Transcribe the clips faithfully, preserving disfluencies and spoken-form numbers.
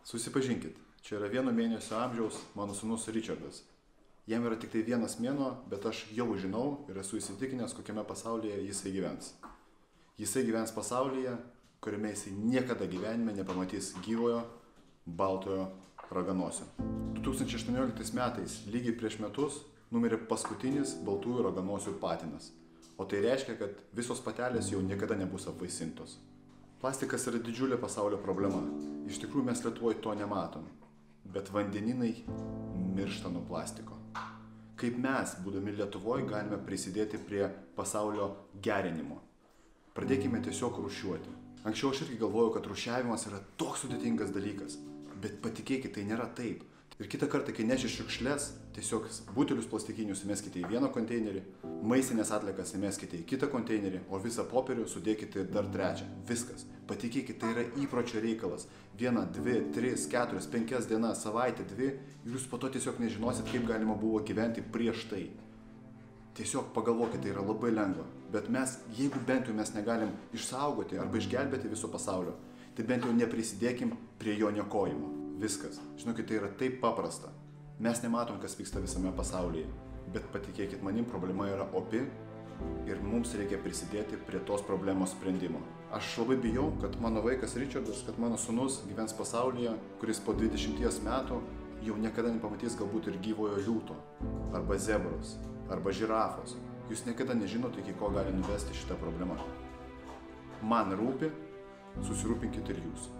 Susipažinkit, čia yra vieno mėnesio amžiaus mano sūnus Richardas. Jam yra tik tai vienas mėnuo, bet aš jau žinau ir esu įsitikinęs, kokiame pasaulyje jisai gyvens. Jisai gyvens pasaulyje, kuriame jisai niekada gyvenime nepamatys gyvojo, baltojo raganosio. du tūkstančiai aštuonioliktais metais, lygiai prieš metus, numirė paskutinis baltųjų raganosių patinas. O tai reiškia, kad visos patelės jau niekada nebus apvaisintos. Plastikas yra didžiulė pasaulio problema. Iš tikrųjų mes Lietuvoje to nematom. Bet vandeninai miršta nuo plastiko. Kaip mes, būdami Lietuvoje, galime prisidėti prie pasaulio gerinimo? Pradėkime tiesiog rūšiuoti. Anksčiau aš irgi galvojau, kad rūšiavimas yra toks sudėtingas dalykas. Bet patikėkit, tai nėra taip. Ir kitą kartą, kai neši šiukšles, tiesiog butelius plastikinius įmeskite į vieną konteinerį, maistinės atliekas įmeskite į kitą konteinerį, o visą popierių sudėkite dar trečią. Viskas. Patikėkit, tai yra įpročio reikalas. Vieną, dvi, tris, keturias, penkias dienas, savaitę, dvi, ir jūs po to tiesiog nežinosit, kaip galima buvo gyventi prieš tai. Tiesiog pagalvokite, tai yra labai lengva. Bet mes, jeigu bent jau mes negalim išsaugoti arba išgelbėti viso pasaulio, tai bent jau neprisidėkim prie jo niokojimo. Viskas. Žinokit, tai yra taip paprasta. Mes nematom, kas vyksta visame pasaulyje. Bet patikėkit manim, problema yra opi ir mums reikia prisidėti prie tos problemos sprendimo. Aš labai bijau, kad mano vaikas Richardas, kad mano sūnus gyvens pasaulyje, kuris po dvidešimties metų jau niekada nepamatys galbūt ir gyvojo liūto, arba zebros, arba žirafos. Jūs niekada nežinote, iki ko gali nuvesti šitą problemą. Man rūpi, susirūpinkit ir jūs.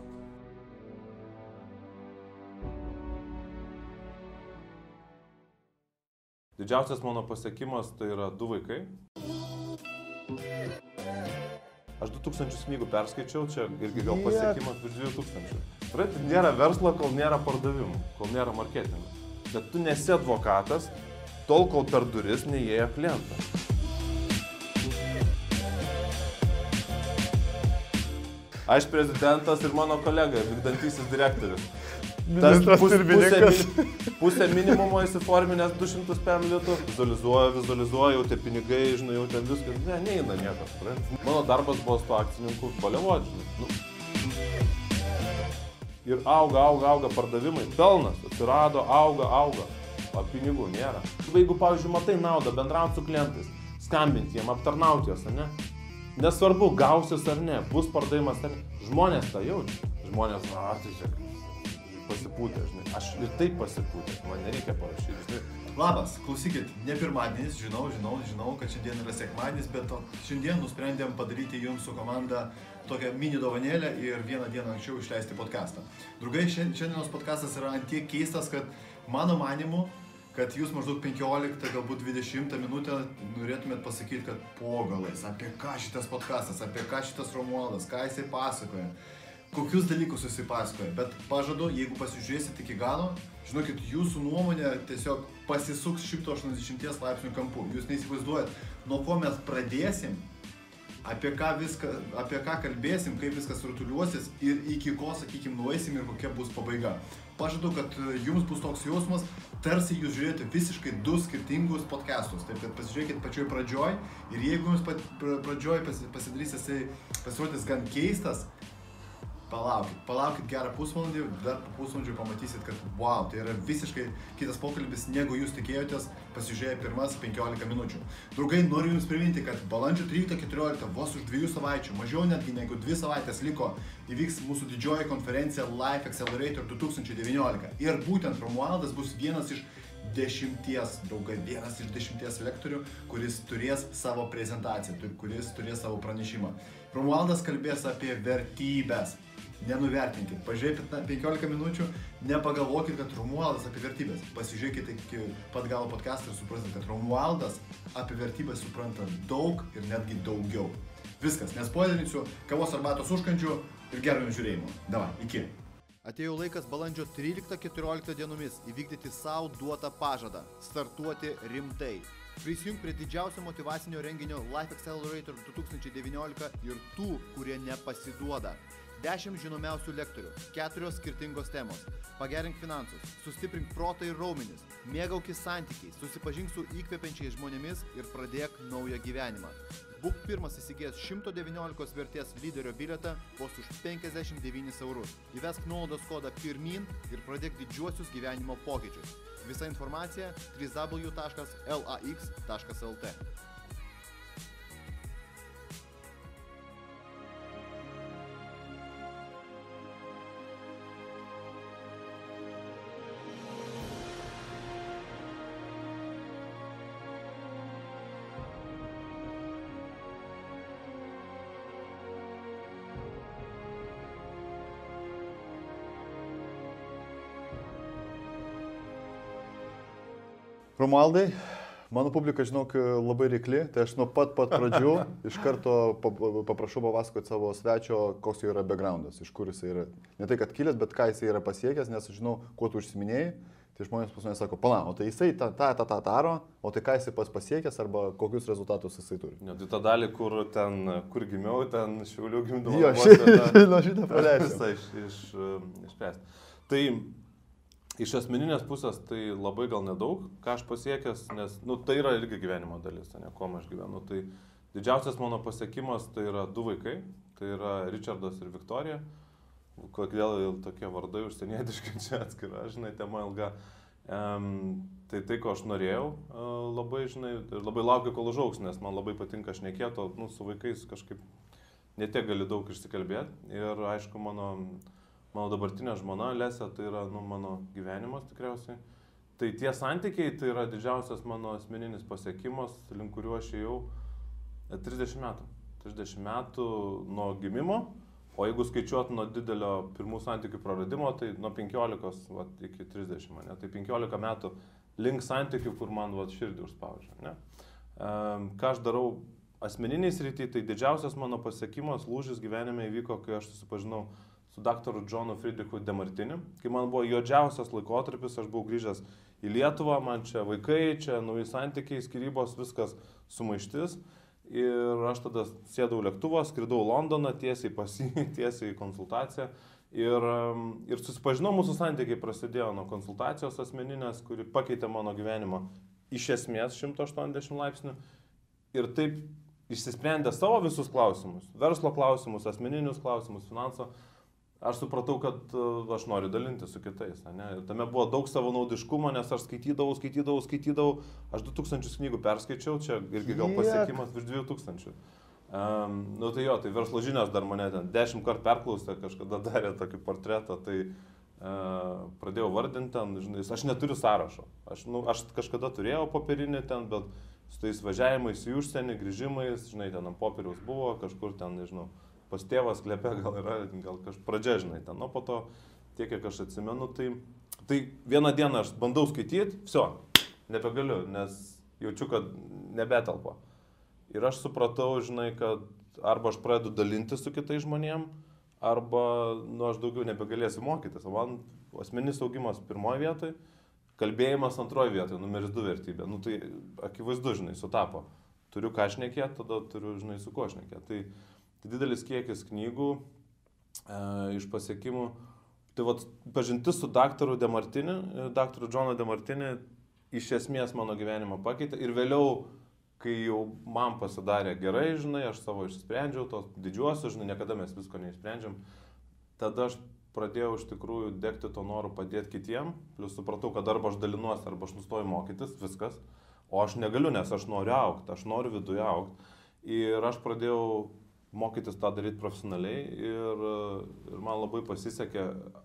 Didžiausias mano pasiekimas tai yra du vaikai. Aš du tūkstančius knygų perskaičiau, čia irgi gal pasiekimas virš dviejų tūkstančių. Pradėti, nėra verslo, kol nėra pardavimų, kol nėra marketingo. Bet tu nesi advokatas, tol kol per duris neįėjo klientas. Aš prezidentas ir mano kolega, vykdantysis direktorius. Tas pus, pusė, pusė minimumo įsiforminęs du šimtus pem litų. Vizualizuoju, vizualizuoju, jau tie pinigai, žinai, jau ten viskas. Ne, neina niekas. Mano darbas buvo su tuo akcininku baliavot, žinai. Nu. Ir auga, auga, auga pardavimai. Pelnas atsirado, auga, auga. O pinigų nėra. Jeigu, pavyzdžiui, matai naudą bendrauti su klientais, skambinti jiem, aptarnauti juos, ne? Nesvarbu, gausis ar ne, bus pardavimas ar ne. Žmonės tą jaučia. Žmonės, na, tai čia pasipūtė, žinai. Aš ir taip pasipūtė, man nereikia parašyti, žinai. Labas, klausykit, ne pirmadienis, žinau, žinau, žinau, kad šiandien yra sekmadienis, bet šiandien nusprendėm padaryti jums su komanda tokią mini dovanėlę ir vieną dieną anksčiau išleisti podcastą. Draugai, šiandienos podcastas yra ant tiek keistas, kad mano manimu, kad jūs maždaug penkioliktą, galbūt dvidešimtą minutę norėtumėt pasakyti, kad po galais, apie ką šitas podcastas, apie ką šitas Romualdas, ką jisai pasakoja. Kokius dalykus jisai pasakoja, bet pažadu, jeigu pasižiūrėsit iki galo, žinokit, jūsų nuomonė tiesiog pasisuks šimto aštuoniasdešimties laipsnių kampu. Jūs neįsivaizduojat, nuo ko mes pradėsim, apie ką, viską, apie ką kalbėsim, kaip viskas rutuliuosis ir iki ko, sakykim, nueisim ir kokia bus pabaiga. Pažadu, kad jums bus toks jausmas, tarsi jūs žiūrėjote visiškai du skirtingus podcastus. Taip, kad pasižiūrėkit pačioj pradžioj ir jeigu jums pradžioj pasidarys jisai pasirodys gan keistas, Palaukit, palaukit gerą pusvalandį, dar po pusvalandžio pamatysit, kad wow, tai yra visiškai kitas pokalbis, negu jūs tikėjotės, pasižiūrėję pirmas penkiolika minučių. Draugai, noriu jums priminti, kad balandžio tryliktą keturioliktą, vos už dviejų savaičių, mažiau netgi negu dvi savaitės liko, įvyks mūsų didžioji konferencija Life Accelerator du tūkstančiai devyniolika. Ir būtent Romualdas bus vienas iš dešimties, draugai, vienas iš dešimties lektorių, kuris turės savo prezentaciją, kuris turės savo pranešimą. Romualdas kalbės apie vertybės. Nenuvertinkit, pažiūrėkit penkiolika minučių, nepagalvokit, kad Romualdas apie vertybės. Pasižiūrėkit iki pat galo podcastą ir suprasit, kad Romualdas apie vertybės supranta daug ir netgi daugiau. Viskas, nespoilinsiu, kavos arbatos užkandžių ir gero jums žiūrėjimo. Davai, iki. Atėjo laikas balandžio tryliktą keturioliktą dienomis įvykdyti savo duotą pažadą – startuoti rimtai. Prisijunk prie didžiausio motyvacinio renginio Life Accelerator du tūkstančiai devyniolika ir tų, kurie nepasiduoda. dešimt žinomiausių lektorių, keturios skirtingos temos. Pagerink finansus, sustiprink protą ir raumenis, mėgaukis santykiais, susipažink su įkvepiančiais žmonėmis ir pradėk naują gyvenimą. Būk pirmas įsigijęs šimtas devyniolika vertės lyderio bilietą vos už penkiasdešimt devynis eurus. Įvesk nuolaidos kodą pirmyn ir pradėk didžiuosius gyvenimo pokyčius. Visa informacija w w w taškas l a x taškas l t. Romualdai, mano publika, žinok, labai reikli, tai aš nuo pat pat pradžių iš karto paprašau papasakoti savo svečio, koks jo yra backgroundas, iš kur jis yra. Ne tai, kad kilęs, bet ką jis yra pasiekęs, nes aš žinau, kuo tu užsiminėjai. Tai žmonės pas mane sako, pala, o tai jisai tą, tą, tą, tą daro, o tai ką jisai pas pasiekęs arba kokius rezultatus jisai turi. Ne, tai tą dalį, kur ten, kur gimiau, ten Šiaulių gimdavo. Jo, šitą šitą praleisiu. Visą iš, iš, išspręsti. Tai iš asmeninės pusės tai labai gal nedaug, ką aš pasiekęs, nes nu, tai yra irgi gyvenimo dalis, ne, kuo aš gyvenu. Tai didžiausias mano pasiekimas tai yra du vaikai, tai yra Richardas ir Viktorija. Kodėl tokie vardai užsienietiški, čia atskira, žinai, tema ilga. Um, tai tai, ko aš norėjau, uh, labai, žinai, ir labai laukiu, kol užaugs, nes man labai patinka šnekėti, nu, su vaikais kažkaip netiek gali daug išsikalbėti. Ir aišku, mano, mano dabartinė žmona, Lesė, tai yra nu, mano gyvenimas tikriausiai. Tai tie santykiai, tai yra didžiausias mano asmeninis pasiekimas, link kuriuo aš ėjau trisdešimt metų. trisdešimt metų nuo gimimo. O jeigu skaičiuot nuo didelio pirmų santykių praradimo, tai nuo penkiolikos vat, iki trisdešimt, ne? Tai penkiolika metų link santykių, kur man vat, širdį užspaudžia. Ne? Um, ką aš darau asmeniniai srity, tai didžiausias mano pasiekimas, lūžis gyvenime įvyko, kai aš susipažinau su daktaru Johnu Friedrichu Demartini. Kai man buvo juodžiausias laikotarpis, aš buvau grįžęs į Lietuvą, man čia vaikai, čia nauji santykiai, skyrybos, viskas sumaištis. Ir aš tada sėdau lėktuvą, skridau Londoną, tiesiai pas jį, tiesiai į konsultaciją. Ir, ir susipažinau, mūsų santykiai prasidėjo nuo konsultacijos asmeninės, kuri pakeitė mano gyvenimą iš esmės šimtas aštuoniasdešimt laipsnių. Ir taip išsisprendė savo visus klausimus, verslo klausimus, asmeninius klausimus, finansų. Aš supratau, kad aš noriu dalinti su kitais. Ne? Ir tame buvo daug savanaudiškumo, nes aš skaitydavau, skaitydavau, skaitydavau. Aš du tūkstančius knygų perskaičiau, čia irgi gal pasiekimas virš dviejų tūkstančių. Um, nu tai jo, tai verslo žinios dar mane ten dešimt kartų perklausė, kažkada darė tokį portretą, tai uh, pradėjau vardinti ten, žinai, aš neturiu sąrašo. Aš, nu, aš kažkada turėjau popierinį ten, bet su tais važiavimais į užsienį, grįžimais, žinai, ten ant popieriaus buvo, kažkur ten, nežinau. Pas tėvas klėpė gal yra, gal kažkaip pradžia, žinai, ten, nu po to tiek, kiek aš atsimenu, tai, tai vieną dieną aš bandau skaityti, viso, nebegaliu, nes jaučiu, kad nebetelpa. Ir aš supratau, žinai, kad arba aš pradedu dalinti su kitais žmonėm, arba, nu, aš daugiau nebegalėsiu mokytis. O man asmeninis augimas pirmoje vietoje, kalbėjimas antroje vietoje, numeris du vertybė. Nu, tai akivaizdu, žinai, sutapo. Turiu ką šnekėti, tada turiu, žinai, su ko šnekėti. Tai, Tai didelis kiekis knygų e, iš pasiekimų. Tai vat, pažintis su daktaru Demartini, daktaru Johnu Demartini iš esmės mano gyvenimą pakeitė. Ir vėliau, kai jau man pasidarė gerai, žinai, aš savo išsprendžiau tos didžiuosius, žinai, niekada mes visko neišsprendžiam. Tada aš pradėjau iš tikrųjų degti to noru padėti kitiem. Plius supratau, kad arba aš dalinuosi, arba aš nustoju mokytis, viskas. O aš negaliu, nes aš noriu augti, aš noriu viduje augti. Ir aš pradėjau mokytis tą daryti profesionaliai ir, ir man labai pasisekė,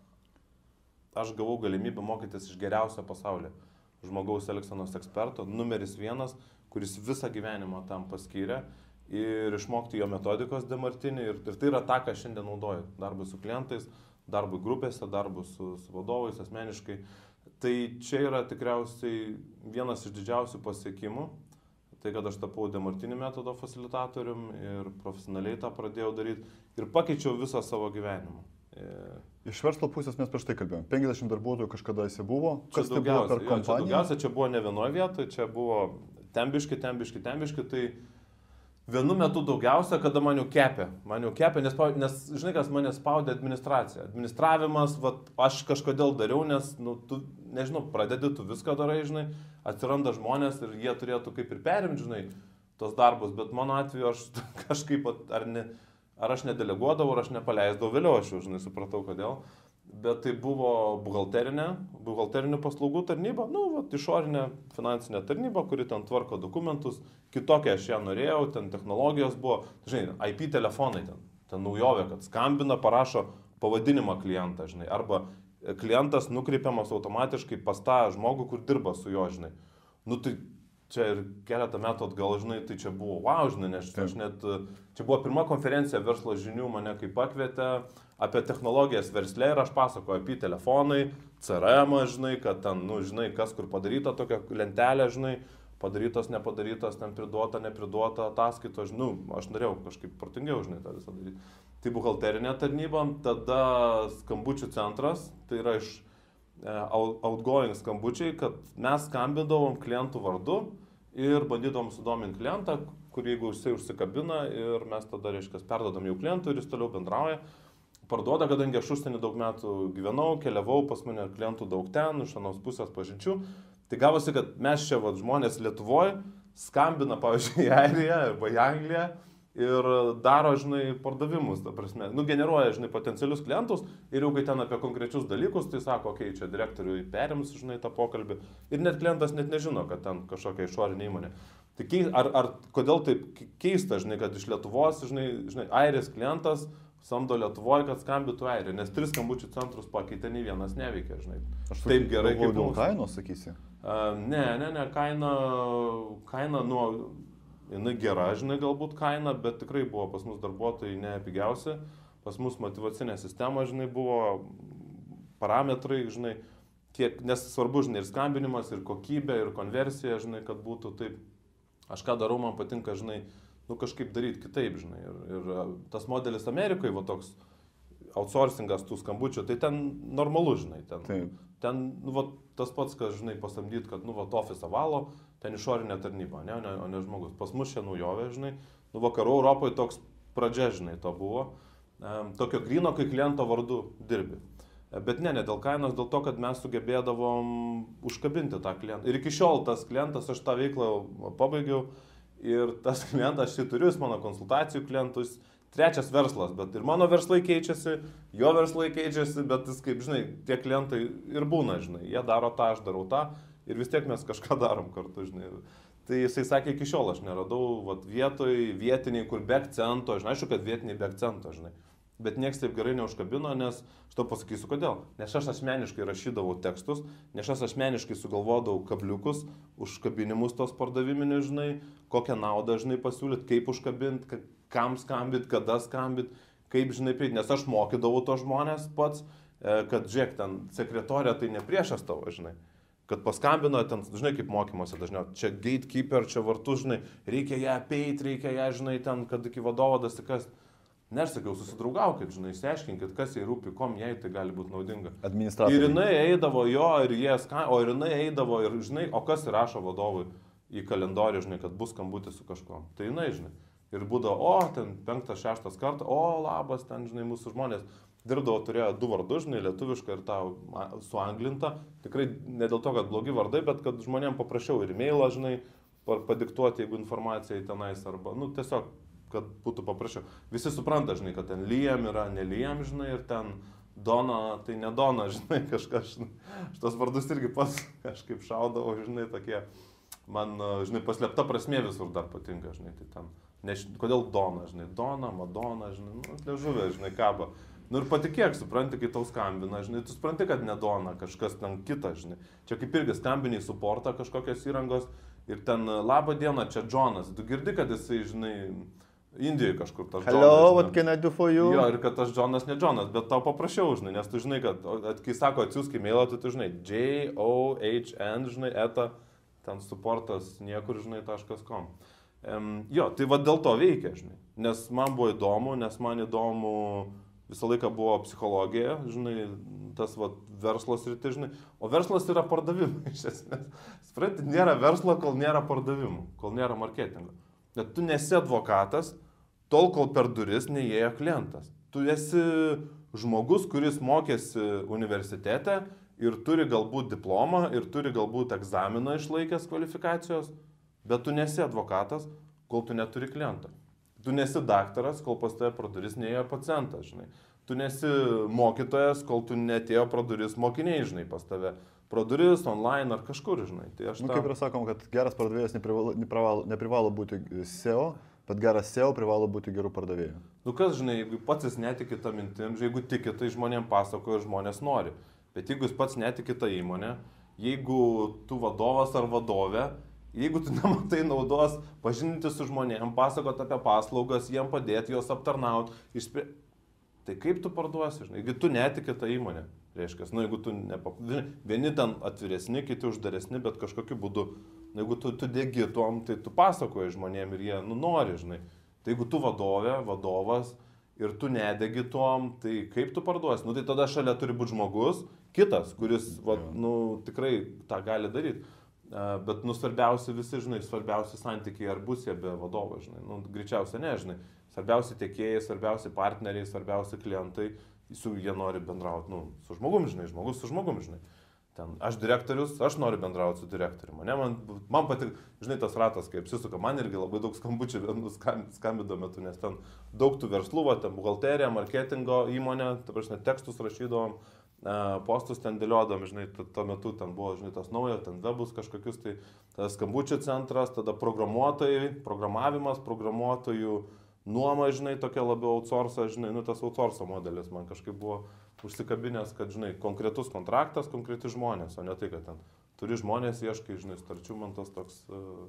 aš gavau galimybę mokytis iš geriausio pasaulio žmogaus elgsenos eksperto, numeris vienas, kuris visą gyvenimą tam paskyrė ir išmokti jo metodikos Demartini ir, ir tai yra tą, ką šiandien naudoju, darbui su klientais, darbui grupėse, darbui su, su vadovais asmeniškai. Tai čia yra tikriausiai vienas iš didžiausių pasiekimų. Tai, kad aš tapau Demartini metodo facilitatorium ir profesionaliai tą pradėjau daryti ir pakeičiau visą savo gyvenimą. Iš verslo pusės mes prieš tai kalbėjome. penkiasdešimt darbuotojų kažkada esi buvo. Kas tai buvo per kompaniją? Čia daugiausia, čia buvo ne vienoje vietoje, čia buvo tembiški, tembiški, tembiški. Tai vienu metu daugiausia, kada man jau kepė. Man jau kepė, nes, nes žinai, kas mane spaudė administracija. Administravimas, vat, aš kažkodėl dariau, nes, nu, tu, nežinau, pradedi, tu viską darai, žinai, atsiranda žmonės ir jie turėtų kaip ir perimti, žinai, tos darbus, bet mano atveju aš kažkaip, ar, ne, ar aš nedeleguodavau, ar aš nepaleisdavau, vėliau aš jau, žinai, supratau kodėl. Bet tai buvo buhalterinė, buhalterinių paslaugų tarnyba, nu, vat, išorinė finansinė tarnyba, kuri ten tvarko dokumentus, kitokia aš ją norėjau, ten technologijos buvo, žinai, I P telefonai ten, ten naujovė, kad skambina, parašo pavadinimą klientą, žinai, arba klientas nukreipiamas automatiškai pas tą žmogų, kur dirba su juo, žinai. Nu, tai čia ir keletą metų atgal, žinai, tai čia buvo, wow, žinai, nes aš net, čia buvo pirma konferencija verslo žinių, mane kaip pakvietė apie technologijas versle ir aš pasakoju apie telefonai, C R M, žinai, kad ten, nu, žinai, kas kur padaryta, tokia lentelė, žinai, padarytas, nepadarytas, ten priduota, nepriduota, ataskaito, žinai, nu, aš norėjau kažkaip protingiau, žinai, tą visą daryti. Tai buhalterinė tarnyba, tada skambučių centras, tai yra iš outgoing skambučiai, kad mes skambindavom klientų vardu ir bandydavom sudominti klientą, kur jeigu jisai užsikabina ir mes tada, reiškia, perdodam jau klientui ir jis toliau bendrauja. Parduoda, kadangi aš užsienį daug metų gyvenau, keliavau, pas mane klientų daug ten, iš anos pusės pažinčių. Tai gavosi, kad mes čia, vat, žmonės Lietuvoje skambina, pavyzdžiui, į Airiją arba į Angliją ir daro, žinai, pardavimus, ta prasme, nu, generuoja, žinai, potencialius klientus ir jau kai ten apie konkrečius dalykus, tai sako, okei, okay, čia direktoriui perims, žinai, tą pokalbį ir net klientas net nežino, kad ten kažkokia išorinė įmonė. Tai keis, ar, ar kodėl taip keista, žinai, kad iš Lietuvos, žinai, žinai, Airijos klientas samdo Lietuvoje, kad skambintų Airiją, nes tris skambučių centrus pakeitė, nei vienas neveikia, žinai. Aš taip gerai kaip dėl kainos, sakysi? Uh, ne, ne, ne, kaina, kaina, nu, jinai gera, žinai, galbūt kaina, bet tikrai buvo pas mus darbuotojai ne pigiausi, pas mus motyvacinė sistema, žinai, buvo parametrai, žinai, kiek, nes svarbu, žinai, ir skambinimas, ir kokybė, ir konversija, žinai, kad būtų taip, aš ką darau, man patinka, žinai, nu kažkaip daryti kitaip, žinai, ir, ir tas modelis Amerikoje, va toks outsourcingas tų skambučių, tai ten normalu, žinai, ten, Taip. ten nu, va, tas pats, kas, žinai, pasamdyti, kad, nu, va, ofisą valo, ten išorinė tarnyba, ne, ne, o ne žmogus. Pas mus čia naujovė, žinai, nu, vakarų Europoje toks pradžia, žinai, to buvo, e, tokio gryno, kai kliento vardu dirbi. E, bet ne, ne dėl kainos, dėl to, kad mes sugebėdavom užkabinti tą klientą. Ir iki šiol tas klientas, aš tą veiklą pabaigiau, ir tas klientas, aš jį turiu, jis mano konsultacijų klientus, trečias verslas, bet ir mano verslai keičiasi, jo verslai keičiasi, bet jis, kaip žinai, tie klientai ir būna, žinai, jie daro tą, aš darau tą ir vis tiek mes kažką darom kartu, žinai. Tai jisai sakė, iki šiol aš neradau vat, vietoj, vietiniai, kur be akcento, žinai, aišku, kad vietiniai be akcento, žinai. Bet niekas taip gerai neužkabino, nes aš tau pasakysiu kodėl. Nes aš asmeniškai rašydavau tekstus, nes aš asmeniškai sugalvodavau kabliukus, užkabinimus tos pardaviminius, žinai, kokią naudą, žinai, pasiūlyti, kaip užkabinti, kam skambinti, kada skambinti, kaip, žinai, prieiti. Nes aš mokydavau to žmonės pats, kad, žiūrėk, ten sekretorė tai ne priešas tavo, žinai. Kad paskambino, ten, žinai, kaip mokymuose dažniau, čia gatekeeper, čia vartus, žinai, reikia ją apeiti, reikia ją, žinai, ten, kad iki vadovo dasikas. Ne, aš sakiau, susidraugaukit, žinai, išsiaiškinkit, kas jai rūpi, kom jai tai gali būti naudinga. Administratoriai. Ir jinai eidavo jo, ir jie, ska... o ir jinai eidavo, ir, žinai, o kas įrašo vadovui į kalendorių, žinai, kad bus skambutis su kažkuo. Tai jinai, žinai. Ir būdavo, o, ten penktas, šeštas kartą, o, labas, ten, žinai, mūsų žmonės. Dirbdavo, turėjo du vardus, žinai, lietuvišką ir tą suanglintą. Tikrai ne dėl to, kad blogi vardai, bet kad žmonėm paprašiau ir e-mailą, žinai, padiktuoti, jeigu informacija į tenais, arba, nu, tiesiog, kad būtų paprašiau. Visi supranta, žinai, kad ten Liam yra ne Liam, žinai, ir ten Dona, tai ne Dona, žinai, kažkas, žinai. Šitos vardus irgi pats kažkaip šaudavo, žinai, tokie, man, žinai, paslėpta prasmė visur dar patinka, žinai, tai ten, ne, kodėl Dona, žinai, Dona, Madona, žinai, nu, liežuvė, žinai, kaba. Nu ir patikėk, supranti, kai tau skambina, žinai, tu supranti, kad ne Dona, kažkas ten kitas, žinai. Čia kaip irgi skambiniai suportą kažkokios įrangos ir ten, laba diena, čia Džonas, tu girdi, kad jisai, žinai, Indijoje kažkur tas Džonas. Hello, what can I do for you? Jo, ir kad tas Džonas ne Džonas, bet tau paprašiau, žinai, nes tu žinai, kad, kai sako atsiųsk e-mailą, tai tu žinai, J O H N, žinai, eta, ten suportas niekur, žinai, taškas com. Um, jo, tai va dėl to veikia, žinai, nes man buvo įdomu, nes man įdomu visą laiką buvo psichologija, žinai, tas va verslo sritis, žinai, o verslas yra pardavimai, iš esmės. Supranti, nėra verslo, kol nėra pardavimų, kol nėra marketingo. Bet tu nesi advokatas, tol kol per duris neįėjo klientas. Tu esi žmogus, kuris mokėsi universitete ir turi galbūt diplomą ir turi galbūt egzaminą išlaikęs kvalifikacijos, bet tu nesi advokatas, kol tu neturi kliento. Tu nesi daktaras, kol pas tave pro duris neėjo pacientas, žinai. Tu nesi mokytojas, kol tu netėjo pro duris mokiniai, žinai, pas tave. Pro duris, online ar kažkur, žinai. Tai aš Nu, tą... kaip ir sakom, kad geras pardavėjas neprivalo, neprivalo, neprivalo būti S E O, bet geras S E O privalo būti gerų pardavėjų. Nu kas, žinai, jeigu pats jis netiki tą mintim, jeigu tiki, tai žmonėms pasakoja ir žmonės nori. Bet jeigu jis pats netiki tą įmonę, jeigu tu vadovas ar vadovė, jeigu tu nematai naudos pažinti su žmonėms, pasakoti apie paslaugas, jiems padėti, juos aptarnauti, išspė... tai kaip tu parduosi, žinai, jeigu tu netiki tą įmonę, reiškia, nu jeigu tu nepap... vieni ten atviresni, kiti uždaresni, bet kažkokiu būdu, nu, jeigu tu, tu degi tuom, tai tu pasakoji žmonėms ir jie, nu, nori, žinai. Tai jeigu tu vadovė, vadovas ir tu nedegi tuom, tai kaip tu parduosi? Nu, tai tada šalia turi būti žmogus, kitas, kuris, va, nu, tikrai tą gali daryti. Uh, bet, nu, svarbiausia visi, žinai, svarbiausi santykiai, ar bus jie be vadovo, žinai, nu, greičiausia ne, žinai. Svarbiausi tiekėjai, svarbiausi partneriai, svarbiausi klientai, su jie nori bendrauti, nu, su žmogum, žinai, žmogus su žmogum, žinai. Ten, aš direktorius, aš noriu bendrauti su direktoriumi. Mane, man, man patik, žinai, tas ratas, kaip apsisuka, man irgi labai daug skambučių vienu skambino metu, nes ten daug tų verslų, va, ten buhalterija, marketingo įmonė, ta prasme, tekstus rašydavom, postus ten dėliodam, žinai, tuo metu ten buvo, žinai, tas naujas, ten webus kažkokius, tai tas skambučių centras, tada programuotojai, programavimas, programuotojų nuoma, žinai, tokia labiau outsource, žinai, nu tas outsource modelis man kažkaip buvo užsikabinęs, kad, žinai, konkretus kontraktas, konkreti žmonės, o ne tai, kad ten turi žmonės, ieškai, žinai, starčių, man tas toks uh,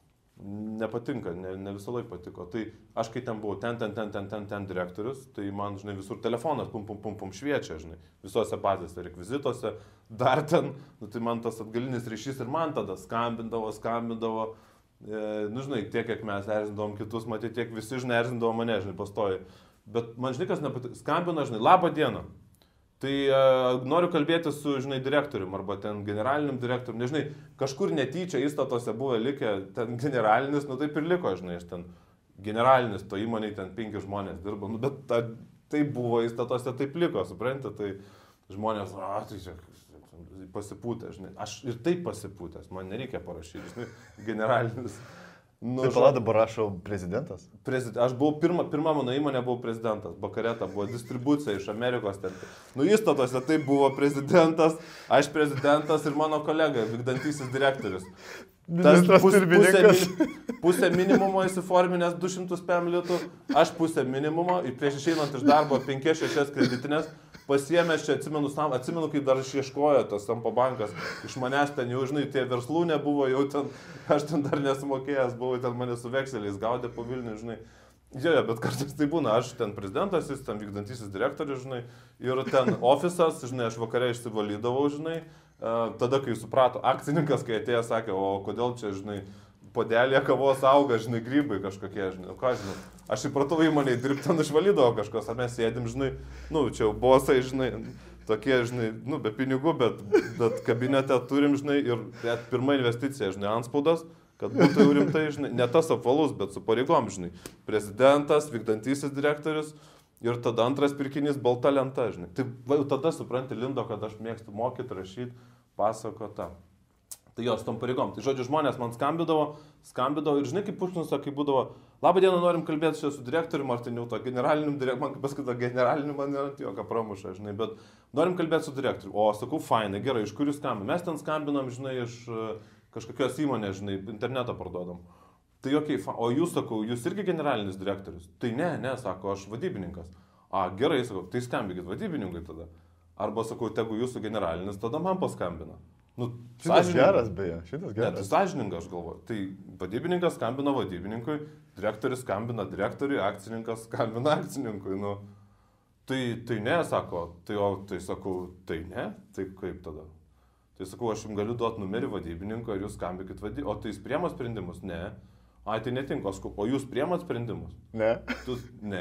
nepatinka, ne, ne visą laiką patiko. Tai aš kai ten buvau, ten, ten, ten, ten, ten, ten direktorius, tai man, žinai, visur telefonas pum, pum, pum, pum šviečia, žinai, visose bazėse, rekvizituose, dar ten, nu tai man tas atgalinis ryšys ir man tada skambindavo, skambindavo, e, nu, žinai, tiek, kiek mes erzindavom kitus, matyti, tiek visi, žinai, erzindavo mane, žinai, pastoji. Bet man, žinai, kas nepatiko, skambina, žinai, labą dieną. Tai uh, noriu kalbėti su, žinai, direktorium arba ten generaliniam direktorium, nežinai, kažkur netyčia įstatuose buvo likę ten generalinis, nu taip ir liko, žinai, aš ten generalinis, to įmonėje ten penki žmonės dirba, nu bet ta, tai buvo įstatuose, taip liko, suprantate, tai žmonės, a, tai čia pasipūtė, žinai, aš ir taip pasipūtęs, man nereikia parašyti, žinai, generalinis. Nu, tai pala dabar rašo prezidentas? Prezid... Aš buvau, pirma, pirma mano įmonė buvo prezidentas, Bakareta buvo distribucija iš Amerikos. Ten. Nu, įstatuose tai buvo prezidentas, aš prezidentas ir mano kolega, vykdantysis direktorius. Tas pus, pusė, pusė minimumo įsiforminęs du šimtus pem litų, aš pusę minimumo ir prieš išeinant iš darbo penki šeši kreditinės. Pasiėmęs čia, atsimenu, atsimenu, kaip dar aš ieškojo tas Sampo bankas, iš manęs ten jau, žinai, tie verslų nebuvo, jau ten, aš ten dar nesumokėjęs, buvau, ten mane su vekseliais gaudė po Vilnių, žinai. Jo, bet kartais tai būna, aš ten prezidentas, jis ten vykdantysis direktorius, žinai, ir ten ofisas, žinai, aš vakare išsivalydavau, žinai, tada, kai suprato, akcininkas, kai atėjo, sakė, o kodėl čia, žinai, podelė kavos auga, žinai, grybai kažkokie, žinai, ką žinai. Aš įpratau įmonėje dirbti, ten išvalydavo kažkos, ar mes sėdim, žinai, nu, čia jau bosai, žinai, tokie, žinai, nu, be pinigų, bet, bet kabinete turim, žinai, ir net pirma investicija, žinai, antspaudas, kad būtų jau rimtai, žinai, ne tas apvalus, bet su pareigom, žinai, prezidentas, vykdantysis direktorius ir tada antras pirkinys balta lenta, žinai. Tai va, tada supranti, lindo, kad aš mėgstu mokyti, rašyti, pasakoti. Tai jos tom pareigom. Tai žodžiu, žmonės man skambidavo, skambidavo ir žinai, kaip pušnuso, kai būdavo, labą dieną, norim kalbėti čia su direktoriumi, ar ten jau to generaliniu direktoriumi, man kaip pasakyta, generaliniu man yra jo, ką pramuša, žinai, bet norim kalbėti su direktoriumi. O, sakau, fainai, gerai, iš kur jūs skambinate? Mes ten skambinam, žinai, iš kažkokios įmonės, žinai, internetą parduodam. Tai jokiai, o jūs, sakau, jūs irgi generalinis direktorius? Tai ne, ne, sako, aš vadybininkas. A, gerai, sakau, tai skambinkit vadybininkui tada. Arba, sakau, tegu jūsų generalinis, tada man paskambina. Nu, šitas geras, beje, šitas geras. Ne, tai sąžiningas, aš galvoju. Tai vadybininkas skambina vadybininkui, direktorius skambina direktoriui, akcininkas skambina akcininkui. Nu, tai, tai ne, sako, tai, o, tai sakau, tai ne, tai kaip tada? Tai sakau, aš jums galiu duoti numerį vadybininko ir jūs skambikit vadybininko. O tai jis priema sprendimus? Ne. Ai, tai netinka, sakau, o jūs priemat sprendimus? Ne. Tu, ne.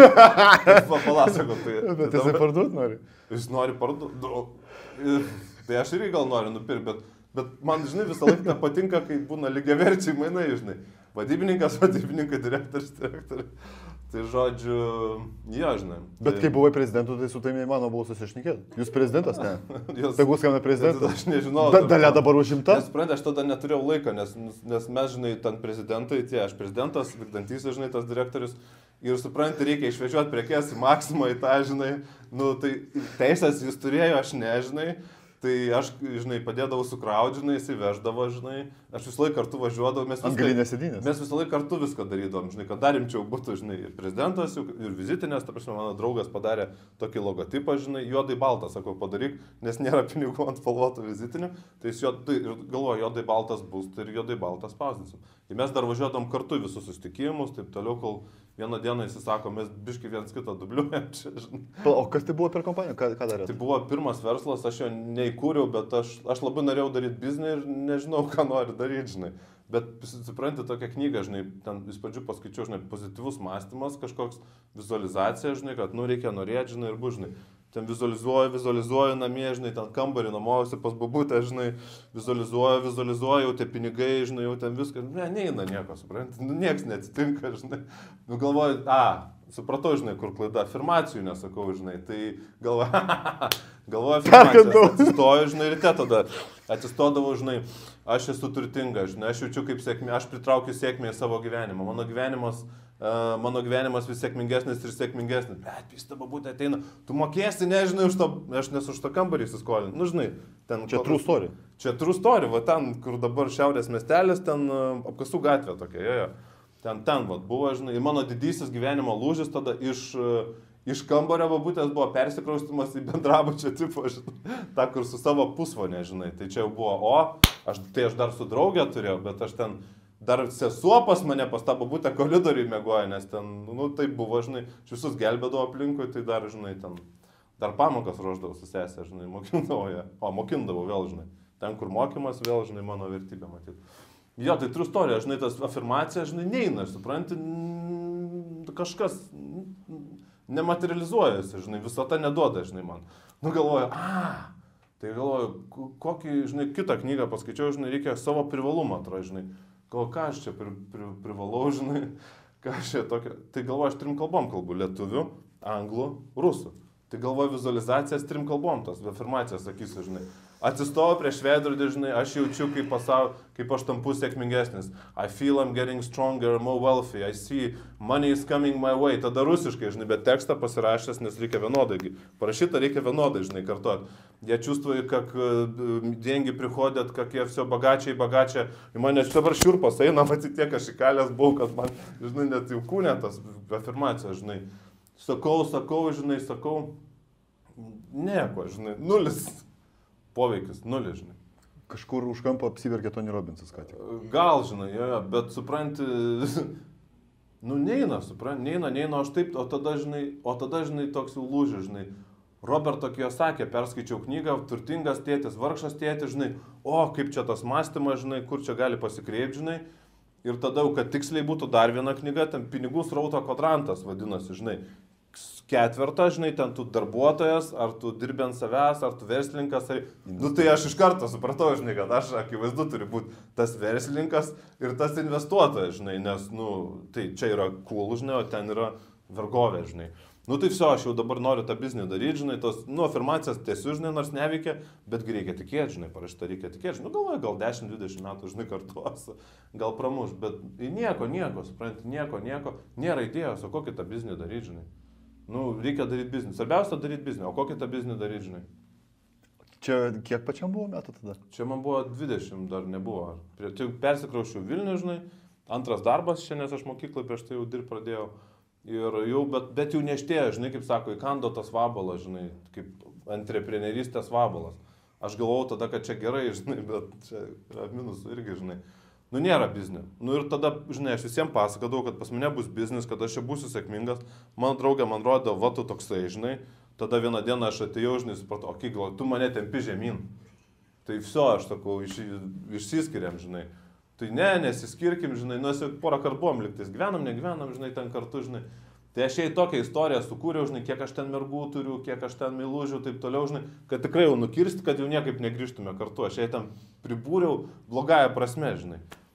Palasako, tai... Bet jisai parduot nori. Jis nori parduot. Tai aš irgi gal noriu nupirkti, bet, bet man, žinai, visą laiką nepatinka, kai būna lygiaverčiai mainai, žinai. Vadybininkas, vadybininkai, direktorius, direktorius. Tai žodžiu, jo, žinai. Bet tai... kai buvai prezidentu, tai su tai neįmanoma buvo susišnekėti. Jūs prezidentas, ne? Jūs... Tai bus kam ne prezidentas? Aš nežinau. Da, dalia dabar užimta? Nes, suprantate, aš tada neturėjau laiko, nes, nes mes, žinai, ten prezidentai, tie, aš prezidentas, vykdantysis, žinai, tas direktorius. Ir suprantate, reikia išvežioti prekes į Maksimą, į tą, žinai. Nu, tai teisės jis turėjo, aš nežinai. Tai aš, žinai, padėdavau sukraut, žinai, įsiveždavo, žinai, aš visą laiką kartu važiuodavau, mes visą, mes visą laiką kartu viską darydavom, žinai, kad dar rimčiau būtų, žinai, ir prezidentas, ir vizitinės, ta prasme, mano draugas padarė tokį logotipą, žinai, juodai baltą, sakau, padaryk, nes nėra pinigų ant spalvotų vizitinių, tai jis juodai, galvoju, juodai baltas bus, tai ir juodai baltas spausdinsim. Tai mes dar važiuodam kartu visus susitikimus, taip toliau, kol vieną dieną jis sako, mes biški viens kitą dubliuojam čia, žinai. O kas tai buvo per kompaniją, ką, ką darėte? Tai buvo pirmas verslas, aš jo neįkūriau, bet aš, aš labai norėjau daryti biznį ir nežinau, ką noriu daryti, žinai. Bet, supranti, tokią knygą, žinai, ten iš pradžių paskaičiau, žinai, pozityvus mąstymas, kažkoks vizualizacija, žinai, kad, nu, reikia norėti, žinai, ir bus, žinai. Ten vizualizuoju, vizualizuoju namie, žinai, ten kambarį namuose pas babutę, žinai, vizualizuoju, vizualizuoju, jau tie pinigai, žinai, jau ten viskas, ne, neina nieko, supranti, nu, nieks neatsitinka, žinai. Nu, galvoju, a, supratau, žinai, kur klaida, afirmacijų nesakau, žinai, tai galvoju, galvoju, afirmacijos, atsistoju, žinai, ryte tada, atsistodavau, žinai, aš esu turtinga, žinai, aš jaučiu kaip sėkmė, aš pritraukiu sėkmę į savo gyvenimą, mano gyvenimas, uh, mano gyvenimas vis sėkmingesnis ir sėkmingesnis, bet pista babutė ateina, tu mokėsi, nežinai, už to, aš nesu už to kambarį įsiskolinu, nu, žinai, ten... Čia true story. Čia true story, va ten, kur dabar šiaurės miestelis, ten uh, Apkasų gatvė tokia, jo, jo. Ten, ten, va, buvo, žinai, mano didysis gyvenimo lūžis tada iš, iš kambario babutės buvo persikraustimas į bendrabučio tipo, žinai, tą, kur su savo pusvonė, žinai, tai čia jau buvo, o, aš, tai aš dar su draugė turėjau, bet aš ten, dar sesuo pas mane pas tą babutę koridoriui mėgoja, nes ten, nu, tai buvo, žinai, aš visus gelbėdavau aplinkui, tai dar, žinai, ten, dar pamokas ruoždavau su sesė, žinai, mokindavau ją, o, mokindavau vėl, žinai, ten, kur mokymas, vėl, žinai, mano vertybė matyti. Jo, tai true story, žinai, tas afirmacija, žinai, neina, supranti, kažkas nematerializuojasi, žinai, visata neduoda, žinai, man. Nu, galvoju, a, tai galvoju, kokį, žinai, kitą knygą paskaičiau, žinai, reikia savo privalumą, atrodo, žinai. Galvoju, ką aš čia pri, pri, privalau, žinai, ką aš čia tokia. Tai galvoju, aš trim kalbom kalbu, lietuvių, anglų, rusų. Tai galvoju, vizualizacijas trim kalbom, tas afirmacijas sakysiu, žinai. Atsistoju prieš veidrodį, žinai, aš jaučiu, kaip, pasau, kaip aš tampu sėkmingesnis. I feel I'm getting stronger, more wealthy, I see money is coming my way. Tada rusiškai, žinai, bet tekstą pasirašęs, nes reikia vienodai. Parašyta reikia vienodai, žinai, kartuot. Я чувствую, как деньги приходят, как я все богаче и богаче. И man dabar šiurpas eina, matyt, tiek aš įkalęs buvau, kad man, žinai, net jau kūnė tas afirmacijos, žinai. Sakau, sakau, žinai, sakau. Nieko, žinai, nulis. Poveikis, nulis, žinai. Kažkur už kampo apsiverkė Tony Robbinsas, ką tik. Gal, žinai, jo, jo, bet supranti, nu neina, supranti, neina, neina, aš taip, o tada, žinai, o tada, žinai, toks jau lūžis, žinai. Roberto Kiyosaki, perskaičiau knygą, turtingas tėtis, vargšas tėtis, žinai, o kaip čia tas mąstymas, žinai, kur čia gali pasikreipti, žinai. Ir tada, kad tiksliai būtų dar viena knyga, ten pinigų srauto kvadrantas vadinasi, žinai. Ketvirtą, žinai, ten tu darbuotojas, ar tu dirbi ant savęs, ar tu verslininkas, ar... Nu tai aš iš karto supratau, žinai, kad aš akivaizdu turi būti tas verslininkas ir tas investuotojas, žinai, nes, nu, tai čia yra cool, žinai, o ten yra vergovė, žinai. Nu tai viso, aš jau dabar noriu tą biznį daryti, žinai, tos, nu, afirmacijas tiesiu, žinai, nors neveikia, bet reikia tikėti, žinai, parašyta reikia tikėti, žinai, nu galvoju, gal dešimt dvidešimt metų, žinai, kartuosiu, gal pramuš, bet nieko, nieko, supranti, nieko, nieko, nėra idėjos, o kokį tą biznį daryti, žinai. Nu, reikia daryti biznį. Svarbiausia daryti biznį. O kokį tą biznį daryti, žinai? Čia kiek pačiam buvo metų tada? Čia man buvo dvidešimt, dar nebuvo. Čia persikraušiau Vilnių, žinai. Antras darbas čia, nes aš mokyklai prieš tai jau dirbti pradėjau. Ir jau, bet, bet jau neštėjo, žinai, kaip sako, įkando tas vabalas, žinai, kaip antreprenerystės vabalas. Aš galvojau tada, kad čia gerai, žinai, bet čia yra minusų irgi, žinai. Nu, nėra biznio. Nu ir tada, žinai, aš visiems pasakodavau, kad pas mane bus biznis, kad aš čia būsiu sėkmingas. Mano draugė man rodė, va tu toksai, žinai. Tada vieną dieną aš atėjau, žinai, supratau, okei, okay, galvoju, tu mane tempi žemyn. Tai viso, aš sakau, iš, išsiskiriam, žinai. Tai ne, nesiskirkim, žinai, nu, esi porą kartų buvom liktis, gyvenam, negyvenam, žinai, ten kartu, žinai. Tai aš jai tokią istoriją sukūriau, žinai, kiek aš ten mergų turiu, kiek aš ten mylužiu, taip toliau, žinai, kad tikrai jau nukirsti, kad jau niekaip negrįžtume kartu. Aš jai tam pribūriau blogąją prasme, žinai.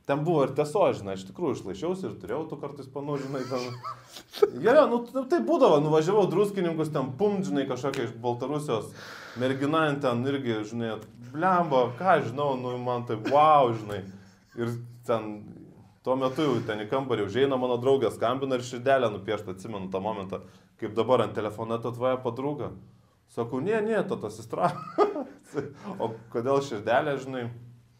ten buvo ir tieso, žinai, iš tikrųjų išlaišiausi ir turėjau tu kartais panų, žinai, ten. Gerai, nu tai būdavo, nuvažiavau druskininkus, ten pum, žinai, kažkokia iš Baltarusijos mergina ten irgi, žinai, blemba, ką žinau, nu man tai wow, žinai. Ir ten, tuo metu jau ten į kambarį užeina mano draugė, skambina ir širdelę nupiešta, atsimenu tą momentą, kaip dabar ant telefono atvaja padrauga. Sakau, nie, nie, to tas įstra. O kodėl širdelė, žinai?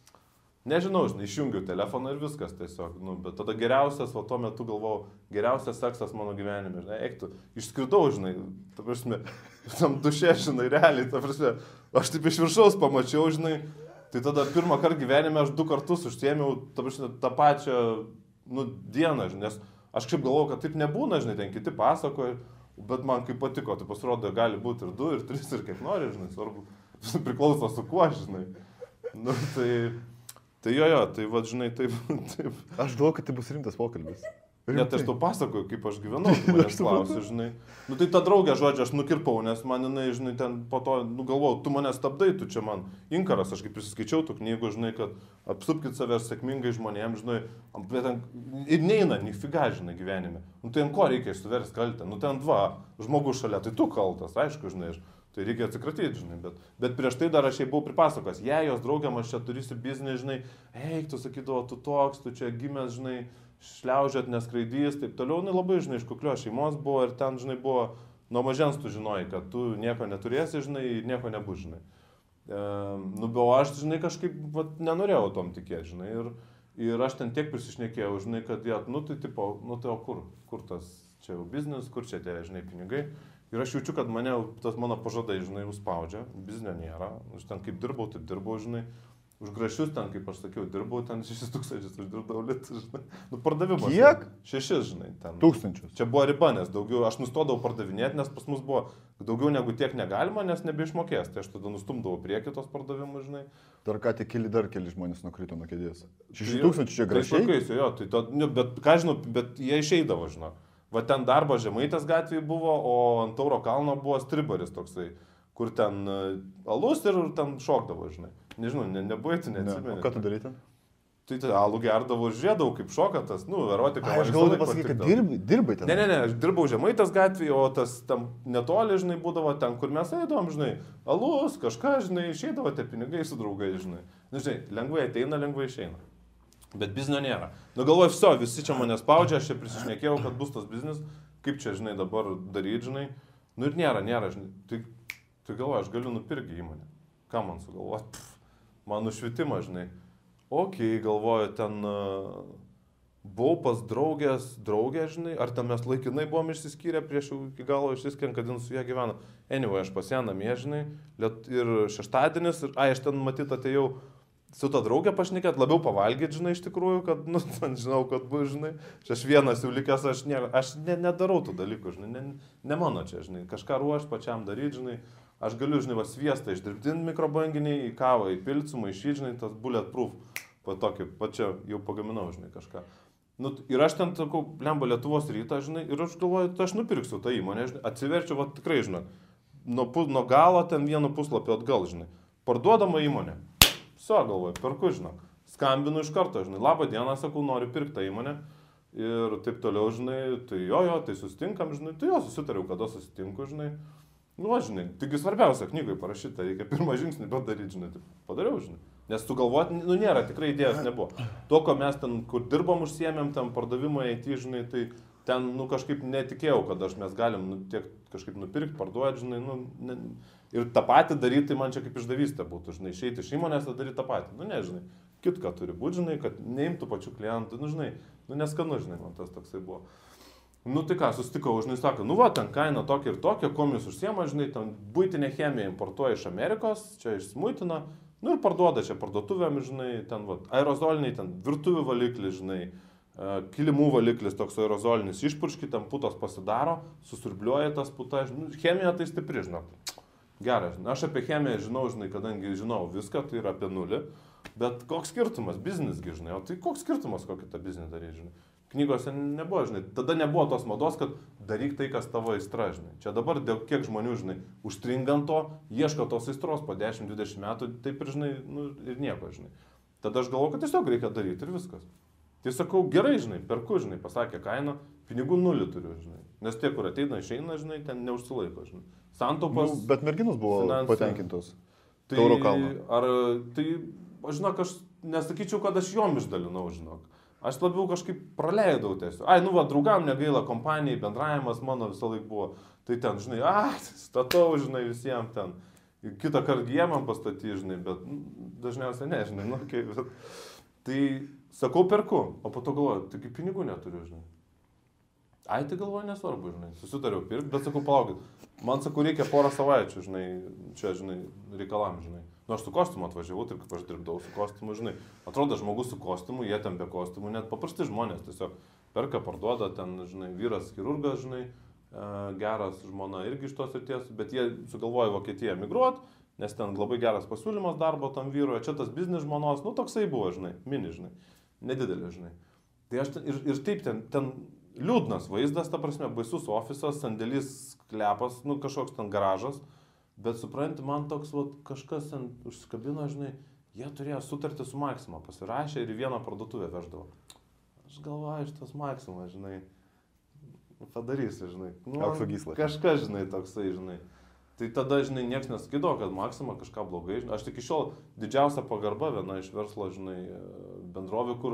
Nežinau, žinai, išjungiu telefoną ir viskas tiesiog, nu, bet tada geriausias, va tuo metu galvojau, geriausias seksas mano gyvenime, žinai, eiktų, išskridau, žinai, ta prasme, tam dušė, žinai, realiai, ta prasme, aš taip iš viršaus pamačiau, žinai, tai tada pirmą kartą gyvenime aš du kartus užsiėmiau, ta prasme, tą pačią, nu, dieną, žinai, nes aš kažkaip galvojau, kad taip nebūna, žinai, ten kiti pasakoja, bet man kaip patiko, tai pasirodo, gali būti ir du, ir tris, ir kaip nori, žinai, svarbu, priklauso su kuo, žinai, nu, tai... Tai jo, jo, tai va, žinai, taip, taip. Aš galvoju, kad tai bus rimtas pokalbis. Net aš tau pasakoju, kaip aš gyvenau, tu manęs klausi, žinai. Nu tai ta draugė, žodžiu, aš nukirpau, nes man jinai, žinai, ten po to, nu galvojau, tu mane stabdai, tu čia man inkaras, aš kaip prisiskaičiau tų knygų, žinai, kad apsupkit savęs sėkmingai žmonėms, žinai, bet ten ir neina, nifiga, žinai, gyvenime. Nu tai ant ko reikia išsiversti kaltę, nu ten dva, žmogus šalia, tai tu kaltas, aišku, žinai. Tai reikia atsikratyti, žinai, bet, bet prieš tai dar aš jai buvau pripasakos, jei jos draugiam aš čia turėsiu biznį, žinai, eik, tu sakydavo, tu toks, tu čia gimęs, žinai, šliaužiat, neskraidys, taip toliau, nu labai, žinai, iš kuklios šeimos buvo ir ten, žinai, buvo, nuo mažens tu žinojai, kad tu nieko neturėsi, žinai, ir nieko nebus, žinai. E, nu, bet aš, žinai, kažkaip vat, nenorėjau tom tikėti, žinai, ir, ir aš ten tiek prisišnekėjau, žinai, kad, ja, nu, tai tipo, nu, tai o kur, kur tas čia jau biznis, kur čia tie, žinai, pinigai. Ir aš jaučiu, kad mane, tas mano pažadai, žinai, užspaudžia, biznio nėra, aš ten kaip dirbau, taip dirbau, žinai, už grašius ten, kaip aš sakiau, dirbau, ten šešis tūkstančius uždirbdavau litų, žinai, nu pardavimas. Kiek? Šešis, žinai, ten. Tūkstančius. Čia buvo riba, nes daugiau, aš nustodavau pardavinėti, nes pas mus buvo daugiau negu tiek negalima, nes nebeišmokės, tai aš tada nustumdavau prieki tos pardavimus, žinai. Dar ką tik keli, dar keli žmonės nukrito nuo kėdės. Šešis tūkstančių čia grašiai? Tai šakais, jo, tai to, nu, bet ką žinau, bet jie išeidavo, žinau. Va ten darbo Žemaitės gatvėje buvo, o ant Tauro kalno buvo stribaris toksai, kur ten alus ir ten šokdavo, žinai. Nežinau, ne, nebuvai, tu neatsimeni. Ne. O ką tu darai ten? Tai tai alų gerdavo ir žiedavau, kaip šokatas, nu, erotika. Aš galvoju pasakyti, kad dirbai, dirbai ten. Ne, ne, ne, aš dirbau Žemaitės gatvėje, o tas tam netoli, žinai, būdavo ten, kur mes eidavom, žinai, alus, kažką, žinai, išeidavo tie pinigai su draugai, žinai. Nu, žinai, lengvai ateina, lengvai išeina. Bet biznio nėra. Nu galvoju, viso, visi čia mane spaudžia, aš čia prisišnekėjau, kad bus tas biznis, kaip čia, žinai, dabar daryti, žinai. Nu ir nėra, nėra, žinai. Tai, tai galvoju, aš galiu nupirkti įmonę. Ką man sugalvoti? Man nušvitimą, žinai. Ok, galvoju, ten uh, buvau pas draugės, draugė, žinai, ar ten mes laikinai buvom išsiskyrę, prieš jau iki galo išsiskyrėm, kad jin su ją gyvena. Anyway, aš pas ją namie, žinai, ir šeštadienis, ir, ai, aš ten matyt atėjau su to draugė pašnekėt, labiau pavalgyti, žinai, iš tikrųjų, kad, nu, žinau, kad bus, žinai, čia aš vienas jau likęs, aš, ne, aš ne, nedarau tų dalykų, žinai, ne, ne mano čia, žinai, kažką ruoš pačiam daryti, žinai, aš galiu, žinai, va, sviestą išdirbdinti mikrobanginiai, į kavą, į pilcų, maišyti, žinai, tas bulletproof, pa tokį, pa čia jau pagaminau, žinai, kažką. Nu, ir aš ten, sakau, blemba Lietuvos rytą, žinai, ir aš galvoju, tai aš nupirksiu tą įmonę, žinai, atsiverčiu, va, tikrai, žinai, nuo, nuo galo ten vienu puslapio atgal, žinai, parduodama įmonė. Su, galvoju, perku, žinok, skambinu iš karto, žinai, labą dieną, sakau, noriu pirkti tą įmonę ir taip toliau, žinai, tai jo, jo, tai susitinkam, žinai, tai jo, susitariau, kada susitinku, žinai, nu, žinai, taigi svarbiausia knygai parašyta, reikia pirmą žingsnį padaryti, žinai, tai padariau, žinai, nes tu galvoti, nu, nėra, tikrai idėjos nebuvo. To, ko mes ten, kur dirbom, užsiėmėm, ten pardavimo I T, žinai, tai ten, nu, kažkaip netikėjau, kad aš mes galim, nu, tiek kažkaip nupirkti, parduoti, žinai, nu, ne, ir tą patį daryti, tai man čia kaip išdavystė būtų, žinai, išeiti iš įmonės, tai daryti tą patį. Nu, nežinai, kitką turi būti, žinai, kad neimtų pačių klientų, nu, žinai, nu, neskanu, žinai, man tas toksai buvo. Nu, tai ką, susitikau, žinai, sako, nu, va, ten kaina tokia ir tokia, kom jūs užsiema, žinai, ten buitinė chemija importuoja iš Amerikos, čia išsmuitina, nu, ir parduoda čia parduotuvėm, žinai, ten, va, aerozoliniai, ten, virtuvių valiklis, žinai, kilimų valiklis toks aerozolinis, išpurški, ten putos pasidaro, susurbliuoja tas putas, nu, chemija tai stipri, žinok. Gerai, aš apie chemiją žinau, žinai, kadangi žinau viską, tai yra apie nulį, bet koks skirtumas, biznisgi, žinai, o tai koks skirtumas, kokį tą biznį daryti, žinai. Knygose nebuvo, žinai, tada nebuvo tos mados, kad daryk tai, kas tavo aistra, žinai. Čia dabar dėl kiek žmonių, žinai, užstringant to, ieško tos aistros po dešimt dvidešimt metų, taip ir, žinai, nu, ir nieko, žinai. Tada aš galvoju, kad tiesiog reikia daryti ir viskas. Tai sakau, gerai, žinai, perku, žinai, pasakė kainą, pinigų nulį turiu, žinai. Nes tie, kur ateina, išeina, žinai, ten neužsilaiko, žinai. Santaupas. Nu, bet merginos buvo finansai. patenkintos. Tai, Tauro kalno. ar, tai, žinok, aš nesakyčiau, kad aš jom išdalinau, žinok. Aš labiau kažkaip praleidau tiesiog. Ai, nu va, draugam negaila, kompanijai, bendravimas mano visą laiką buvo. Tai ten, žinai, ai, statau, žinai, visiems ten. Kitą kartą jie man pastatys, žinai, bet nu, dažniausiai ne, žinai, nu, okay, bet... Tai sakau, perku, o po to galvoju, taigi pinigų neturiu, žinai. Ai, tai galvoju, nesvarbu, žinai, susitariau pirkti, bet sakau, palaukit, man sakau, reikia porą savaičių, žinai, čia, žinai, reikalam, žinai. Nu, aš su kostiumu atvažiavau, taip kaip aš dirbdavau su kostiumu, žinai. Atrodo, žmogus su kostiumu, jie ten be kostiumų, net paprasti žmonės tiesiog perka, parduoda, ten, žinai, vyras chirurgas, žinai, geras, žmona irgi iš tos srities, bet jie sugalvoja Vokietiją migruoti, nes ten labai geras pasiūlymas darbo tam vyrui, čia tas biznis žmonos, nu, toksai buvo, žinai, mini, žinai, nedidelė, žinai. Tai aš ten, ir, ir taip ten, ten liūdnas vaizdas, ta prasme, baisus ofisas, sandėlys, klepas, nu, kažkoks ten garažas, bet supranti, man toks, vat, kažkas ten užsikabino, žinai, jie turėjo sutartį su Maxima, pasirašė ir į vieną parduotuvę veždavo. Aš galvoju, šitas Maxima, žinai, padarysiu, žinai. Nu, aukso gysla. Kažkas, žinai, toksai, žinai. Tai tada, žinai, nieks nesakydo, kad Maxima kažką blogai, žinai. Aš tik iš šiol didžiausia pagarba viena iš verslo, žinai, bendrovių, kur,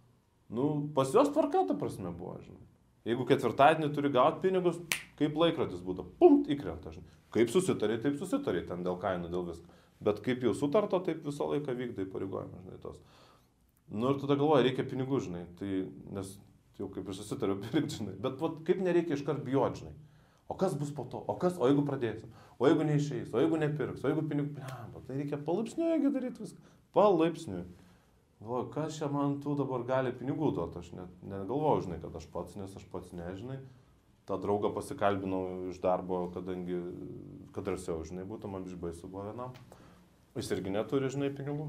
nu, pas jos tvarka, ta prasme, buvo, žinai. Jeigu ketvirtadienį turi gauti pinigus, kaip laikrodis būtų, pumt, įkrenta, žinai. Kaip susitariai, taip susitariai, ten dėl kainų, dėl visko. Bet kaip jau sutarto, taip visą laiką vykdai pareigojimą, žinai, tos. Nu ir tada galvoju, reikia pinigų, žinai, tai, nes jau kaip ir susitariau pirkti, žinai. Bet vat, kaip nereikia iškart bijoti, žinai. O kas bus po to? O kas, o jeigu pradėsim? O jeigu neišeis? O jeigu nepirks? O jeigu pinigų, blemba, tai reikia palaipsniui daryti viską. Palaipsniui. O kas čia man tų dabar gali pinigų duoti? Aš net negalvoju, žinai, kad aš pats, nes aš pats nežinai. tą draugą pasikalbinau iš darbo, kadangi, kad drąsiau, žinai, būtų, man išbaisu buvo vienam. Jis irgi neturi, žinai, pinigų.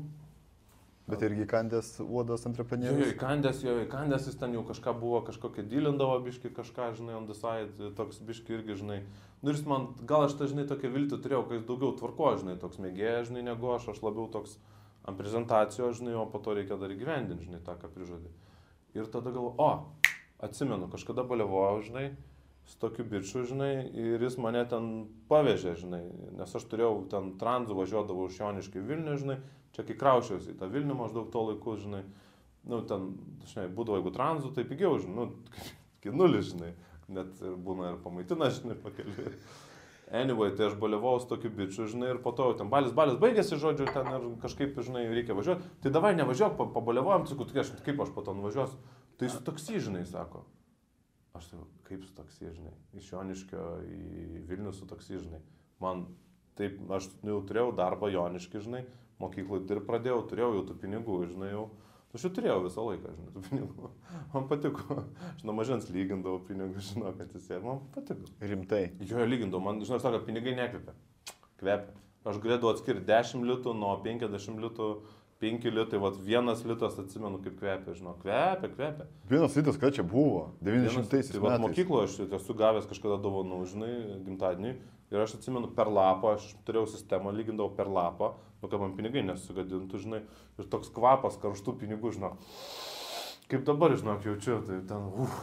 Bet irgi įkandęs uodas Jo, antreprenerius. jo, įkandęs, jo, įkandęs jis ten jau kažką buvo, kažkokia dylindavo biški, kažką, žinai, on the side, toks biški irgi, žinai. Nu ir jis man, gal aš tą, žinai, tokią viltį turėjau, kai jis daugiau tvarko, žinai, toks mėgėjas, žinai, negu aš, aš labiau toks ant prezentacijos, žinai, o po to reikia dar įgyvendinti, žinai, tą, ką prižadė. Ir tada galvoju, o, atsimenu, kažkada baliavojau, žinai, su tokiu bičiu, žinai, ir jis mane ten pavežė, žinai, nes aš turėjau ten tranzu, važiuodavau iš Joniškio į Vilnių, žinai, čia kai kraušiausi į tą Vilnių maždaug to laiku, žinai, nu, ten, žinai, būdavo, jeigu tranzu, tai pigiau, žinai, nu, kai nulis, žinai, net ir būna ir pamaitina, žinai, pakeliui. Anyway, tai aš baliavau su tokiu bičiu, žinai, ir po to ten balis, balis baigėsi, žodžiu, ten ir kažkaip, žinai, reikia važiuoti, tai davai nevažiuok, pabaliavojam, sakau, tai aš, kaip aš po to nuvažiuosiu, tai su taksi, žinai, sako. Aš sakau, kaip su taksi, žinai, iš Joniškio į Vilnių su taksi, žinai. Man taip, aš jau turėjau darbą Joniškį, žinai, mokyklai ir pradėjau, turėjau jau tų pinigų, žinai, jau. Aš jau turėjau visą laiką, žinai, tų pinigų. Man patiko. Aš nuo mažens lygindavau pinigus, žinau, kad jis ir man patiko. Rimtai. Jo, lygindavau, man, žinau, sako, pinigai nekvepia. Kvepia. Aš galėdavau atskirti dešimt litų nuo penkiasdešimt litų. penki litai, vat vienas litas atsimenu kaip kvepia, žinau, kvepia, kvepia. Vienas litas, ką čia buvo? devyniasdešimtaisiais Tai metais. vat mokykloje aš esu gavęs kažkada dovanų, žinai, gimtadienį. Ir aš atsimenu per lapą, aš turėjau sistemą, lygindavau per lapą, nu kad man pinigai nesugadintų, žinai. Ir toks kvapas karštų pinigų, žinau. Kaip dabar, žinok, jaučiu, tai ten, uff.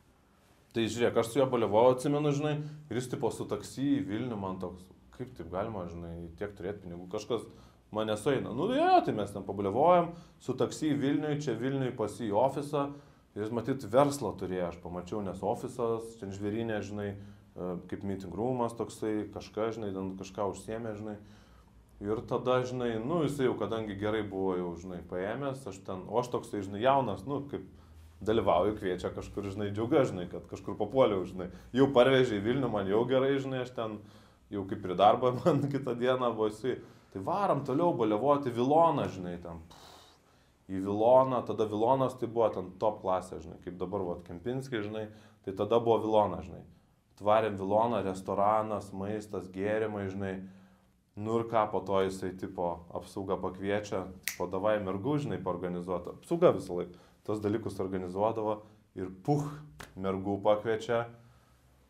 Tai žiūrėk, aš su juo baliavau, atsimenu, žinai, ir jis tipo su taksi į Vilnių, man toks, kaip taip galima, žinai, tiek turėti pinigų, kažkas mane sueina. Nu, jo, tai mes ten pabaliavojam, su taksi į Vilniui, čia Vilniui pas į ofisą, ir jis matyt verslą turėjo, aš pamačiau, nes ofisas, čia žvėrinė, žinai, kaip meeting roomas toksai, kažką, žinai, ten kažką užsiemė, žinai. Ir tada, žinai, nu, jisai jau kadangi gerai buvo jau, žinai, paėmęs, aš ten, o aš toksai, žinai, jaunas, nu, kaip dalyvauju, kviečia kažkur, žinai, džiauga, žinai, kad kažkur papuoliau, žinai. Jau parvežė į Vilnių, man jau gerai, žinai, aš ten jau kaip ir darbą man kitą dieną buvo jisai. Tai varam toliau baliavoti Viloną, žinai, ten. Pff, į Viloną, tada Vilonas tai buvo ten top klasė, žinai, kaip dabar, va, Kempinskiai, žinai, tai tada buvo Vilona, žinai. Tvarėm Viloną, restoranas, maistas, gėrimai, žinai. Nu ir ką, po to jisai, tipo, apsauga pakviečia, po davai mergų, žinai, paorganizuota. Apsauga visą laiką tos dalykus organizuodavo ir puch, mergų pakviečia.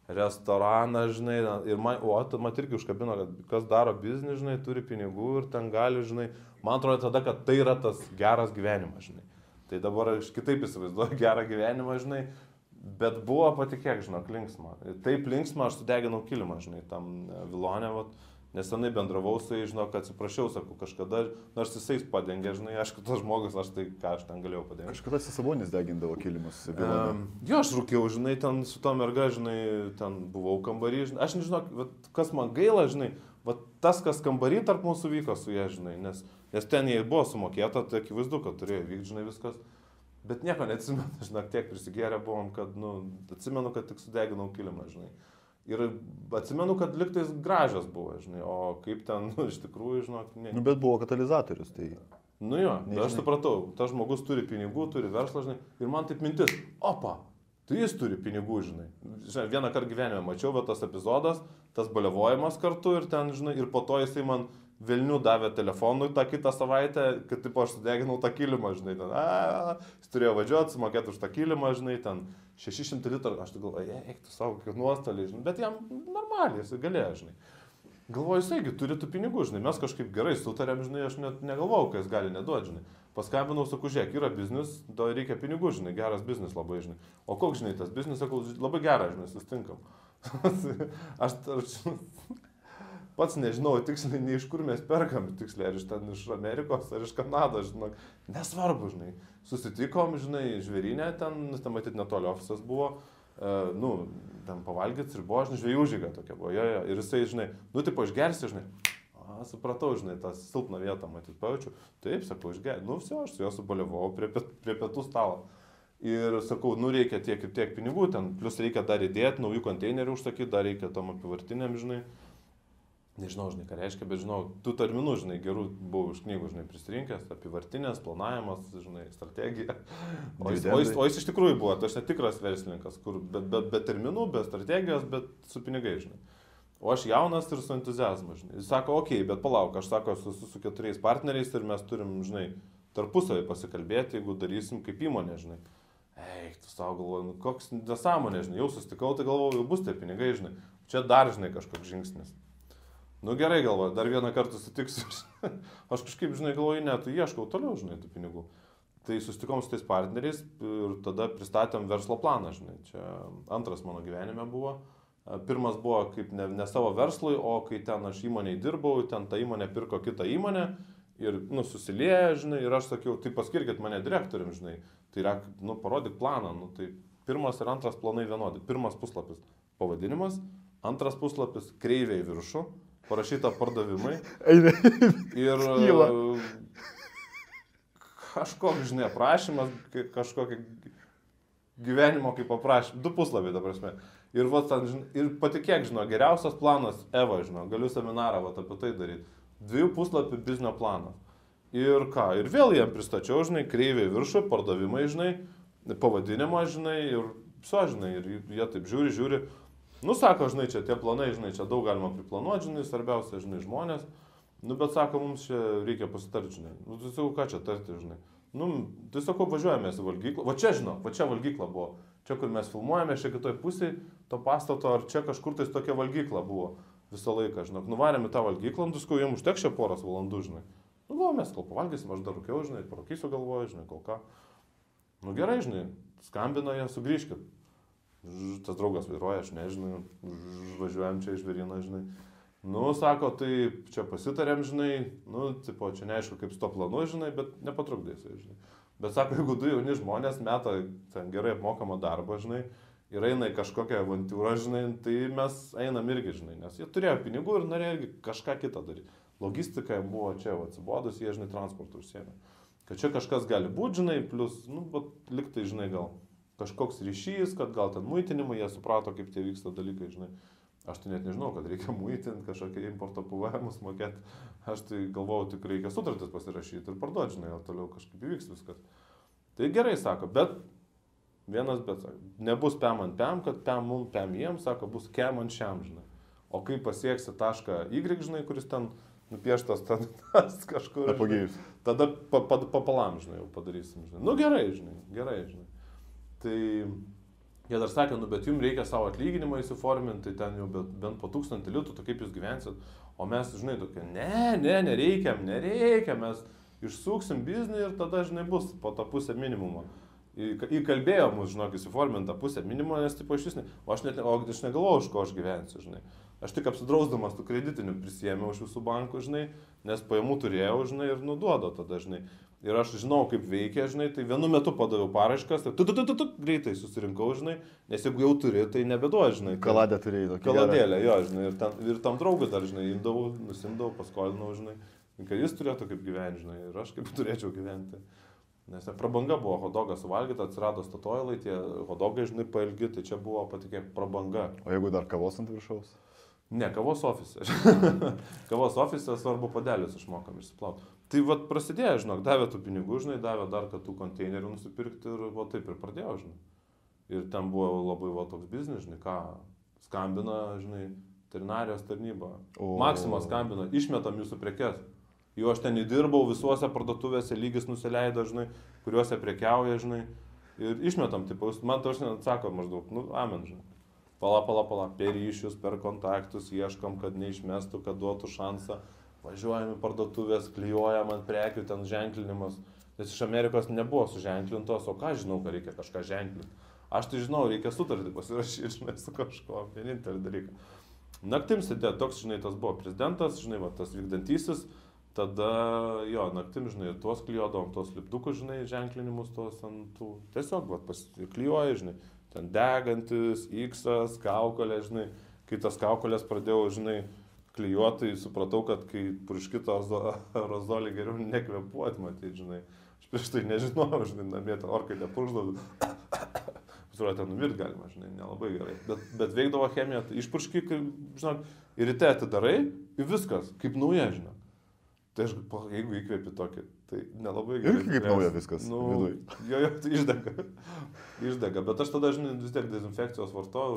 restoraną, žinai, ir man, o, tu mat irgi užkabino, kad kas daro biznį, žinai, turi pinigų ir ten gali, žinai, man atrodo tada, kad tai yra tas geras gyvenimas, žinai. Tai dabar aš kitaip įsivaizduoju gerą gyvenimą, žinai, bet buvo patikėk, žinok, linksma. Taip linksma, aš sudeginau kilimą, žinai, tam Vilone, vat. Nesenai bendravau su jais, žinok, atsiprašiau, sakau, kažkada, nors jisais padengė, žinai, aišku, tas žmogus, aš tai ką aš ten galėjau padengti. Kažkada Sabonis degindavo kilimus. Um, jo, aš rūkiau, žinai, ten su to merga, žinai, ten buvau kambarį, žinai, aš nežinau, vat, kas man gaila, žinai, vat, tas, kas kambarį tarp mūsų vyko su jie, žinai, nes, nes ten jie buvo sumokėta, tai akivaizdu, kad turėjo vykti, žinai, viskas, bet nieko neatsimenu, žinai, tiek prisigėrę buvom, kad, nu, atsimenu, kad tik sudeginau kilimą, žinai. Ir atsimenu, kad liktais gražios buvo, žinai, o kaip ten, nu, iš tikrųjų, žinok, ne. Nu, bet buvo katalizatorius, tai... Nu jo, aš supratau, tas žmogus turi pinigų, turi verslą, žinai, ir man taip mintis, opa, tai jis turi pinigų, žinai. Žinai, vieną kartą gyvenime mačiau, bet tas epizodas, tas baliavojimas kartu ir ten, žinai, ir po to jisai man velnių davė telefonui tą kitą savaitę, kad, taip, aš sudeginau tą kilimą, žinai, ten, a, jis turėjo važiuoti, sumokėti už tą kilimą, žinai, ten šeši šimtai litrų, aš tai galvoju, eik tu savo, kokie nuostoliai, žinai, bet jam normaliai, jisai galėjo, žinai. Galvoju, jisaigi turi tų pinigų, žinai, mes kažkaip gerai sutarėm, žinai, aš net negalvojau, kai jis gali neduoti, žinai. Paskambinau, sakau, žiūrėk, yra biznis, to reikia pinigų, žinai, geras biznis labai, žinai. O koks, žinai, tas biznis, sakau, labai geras, žinai, sustinkam. aš, aš pats nežinau, tiksliai, ne iš kur mes perkam, tiksliai, ar iš ten iš Amerikos, ar iš Kanados, žinai, nesvarbu, žinai. Susitikom, žinai, žvėrynė ten, ten matyti netoli ofisas buvo, uh, nu, ten pavalgyti ir buvo, žinai, žvėjų žyga tokia buvo, jo, jo, ir jisai, žinai, nu, tipo, išgersi, žinai, a, supratau, žinai, tą silpną vietą, matyt, pajaučiu, taip, sakau, išgersi, nu, visi, aš su juo subaliavau prie, prie pietų stalo. Ir sakau, nu, reikia tiek ir tiek pinigų, ten, plus reikia dar įdėti, naujų konteinerių užsakyti, dar reikia tom apivartiniam, žinai. Nežinau, žinai, ką reiškia, bet žinau, tų terminų, žinai, gerų buvau iš knygų, žinai, prisirinkęs, apivartinės, planavimas, žinai, strategija. O jis, o, jis, o jis iš tikrųjų buvo, tai aš netikras verslininkas, kur be, be, be terminų, be strategijos, bet su pinigai, žinai. O aš jaunas ir su entuziazmu, žinai. Jis sako, okei, okay, bet palauk, aš sako, su, su, su keturiais partneriais ir mes turim, žinai, tarpusavį pasikalbėti, jeigu darysim kaip įmonė, žinai. Eik, tu savo galvoju, nu, koks nesąmonė, žinai, jau susitikau, tai galvoju, jau bus tie pinigai, žinai. Čia dar, žinai, kažkoks žingsnis. Nu gerai, galvoju, dar vieną kartą sutiksiu. Aš kažkaip, žinai, galvoju, ne, tu ieškau toliau, žinai, tų pinigų. Tai susitikom su tais partneriais ir tada pristatėm verslo planą, žinai. Čia antras mano gyvenime buvo. Pirmas buvo kaip ne, ne savo verslui, o kai ten aš įmonėje dirbau, ten ta įmonė pirko kitą įmonę ir, nu, susilieja, žinai, ir aš sakiau, tai paskirkit mane direktorium, žinai. Tai yra, nu, parodyk planą, nu, tai pirmas ir antras planai vienodi. Pirmas puslapis pavadinimas, antras puslapis kreiviai viršų, parašyta pardavimai ir kažkoks, žinai, aprašymas, kažkokį gyvenimo kaip aprašymas, du puslapiai, ta prasme. Ir, va, ten, žinai, ir patikėk, žinau, geriausias planas, Eva, žinau, galiu seminarą va, apie tai daryti. Dviejų puslapių biznio planas. Ir ką, ir vėl jiem pristačiau, žinai, kreiviai viršų, pardavimai, žinai, pavadinimą, žinai, ir viso, žinai, ir jie taip žiūri, žiūri. Nu, sako, žinai, čia tie planai, žinai, čia daug galima priplanuoti, žinai, svarbiausia, žinai, žmonės. Nu, bet sako, mums čia reikia pasitarti, žinai. Nu, tai sakau, ką čia tarti, žinai. Nu, tai sakau, važiuojame į valgyklą. Va čia, žinau, va čia valgykla buvo. Čia, kur mes filmuojame, čia kitoj pusėje to pastato, ar čia kažkur tais tokia valgykla buvo visą laiką, žinai. Nuvarėme tą valgyklą, nu, sakau, jiems užteks čia poros valandų, žinai. Nu, galvoju, mes kol pavalgysim, aš dar rūkiau, žinai, parūkysiu galvoju, žinai, kol ką. Nu, gerai, žinai, skambina jie, sugrįžkit. Tas draugas vairuoja, aš nežinau, važiuojam čia iš Žvėryno, žinai. Nu, sako, tai čia pasitarėm, žinai, nu, tipo, čia neaišku, kaip su to planu, žinai, bet nepatrukdėsi, žinai. Bet sako, jeigu du jauni žmonės meta ten gerai apmokamą darbą, žinai, ir eina į kažkokią avantūrą, žinai, tai mes einam irgi, žinai, nes jie turėjo pinigų ir norėjo irgi kažką kitą daryti. Logistika buvo čia atsibodus, jie, žinai, transportų užsiėmė. Kad čia kažkas gali būti, žinai, plus, nu, bet liktai, žinai, gal kažkoks ryšys, kad gal ten muitinimai, jie suprato, kaip tie vyksta dalykai, žinai. Aš tai net nežinau, kad reikia muitinti, kažkokią importo P V Mus mokėti. Aš tai galvojau, tik reikia sutartis pasirašyti ir parduoti, žinai, o toliau kažkaip įvyks viskas. Tai gerai, sako, bet vienas bet, sako, nebus pem ant pem, kad pem mum, pem jiems, sako, bus kem ant šiam, žinai. O kai pasieksi tašką Y, žinai, kuris ten nupieštas ten kažkur, žinai, tada papalam, pa, pa, žinai, jau padarysim, žinai. Nu gerai, žinai, gerai, žinai. Tai Jie dar sakė, nu bet jums reikia savo atlyginimą įsiforminti, tai ten jau bent po tūkstantį litų, tai kaip jūs gyvensit. O mes, žinai, tokie, ne, ne, nereikia, nereikia, mes išsuksim biznį ir tada, žinai, bus po tą pusę minimumo. Įkalbėjo mus, žinok, įsiformintą pusę minimumo, nes tipo iš vis ne, o aš net o aš negalvoju, už ko aš gyvensiu, žinai. Aš tik apsidrausdamas tų kreditinių prisėmiau iš visų bankų, žinai, nes pajamų turėjau, žinai, ir nuduodo tada, žinai. Ir aš žinau, kaip veikia, žinai, tai vienu metu padaviau paraškas, tai tu, tu, tu, tu, tu, greitai susirinkau, žinai, nes jeigu jau turi, tai nebeduoju, žinai. Kaladę turėjai tokį. Kaladėlę, jo, žinai, ir, ten, ir tam draugui dar, žinai, imdavau, nusimdavau, paskolinau, žinai, kad jis turėtų kaip gyventi, žinai, ir aš kaip turėčiau gyventi. Nes prabanga buvo, hodogas suvalgyti, atsirado statoilai, tie hodogai, žinai, pailgi, tai čia buvo patikė prabanga. O jeigu dar kavos ant viršaus? Ne, kavos ofise. Kavos ofise svarbu padelius išmokam išsiplauti. Tai vat prasidėjo, žinok, davė tų pinigų, žinai, davė dar, kad tų konteinerių nusipirkti ir va taip ir pradėjau, žinai. Ir ten buvo labai va toks biznis, žinai, ką skambina, žinai, veterinarijos tarnyba. O... Maxima skambina, išmetam jūsų prekes. Jo aš ten įdirbau, visuose parduotuvėse lygis nusileido, žinai, kuriuose prekiauja, žinai. Ir išmetam, tipo, man to aš neatsako maždaug, nu, amen, žinai. Pala, pala, pala, per ryšius, per kontaktus, ieškom, kad neišmestų, kad duotų šansą. Važiuojam į parduotuvės, klijuojam ant prekių, ten ženklinimas. Nes iš Amerikos nebuvo suženklintos, o ką žinau, kad reikia kažką ženklinti. Aš tai žinau, reikia sutartį pasirašyti, žinai, su kažko, vienintelį dalyką. Naktim sėdė, toks, žinai, tas buvo prezidentas, žinai, va, tas vykdantysis. Tada, jo, naktim, žinai, tuos klijuodavom, tuos lipdukus, žinai, ženklinimus, tuos ant tų. Tiesiog, va, pasiklijuoja, žinai. Ten degantis, X-as, kaukolė, žinai, kai tas kaukolės pradėjau, žinai, klijuoti, supratau, kad kai purškito aerozolį geriau nekvepuoti, matai, žinai. Aš prieš tai nežinojau, žinai, namie tą orkai nepuršdavau. Pasirodė, ten numirt galima, žinai, nelabai gerai. Bet, bet veikdavo chemija, tai išpurški, žinok, ir ryte atidarai ir viskas, kaip nauja, žinok. Tai aš, jeigu įkvėpi tokį, tai nelabai gerai. Ir kaip nauja viskas, nu, vidui. Jo, jo, tai išdega. Išdega, bet aš tada, žinai, vis tiek dezinfekcijos vartojau.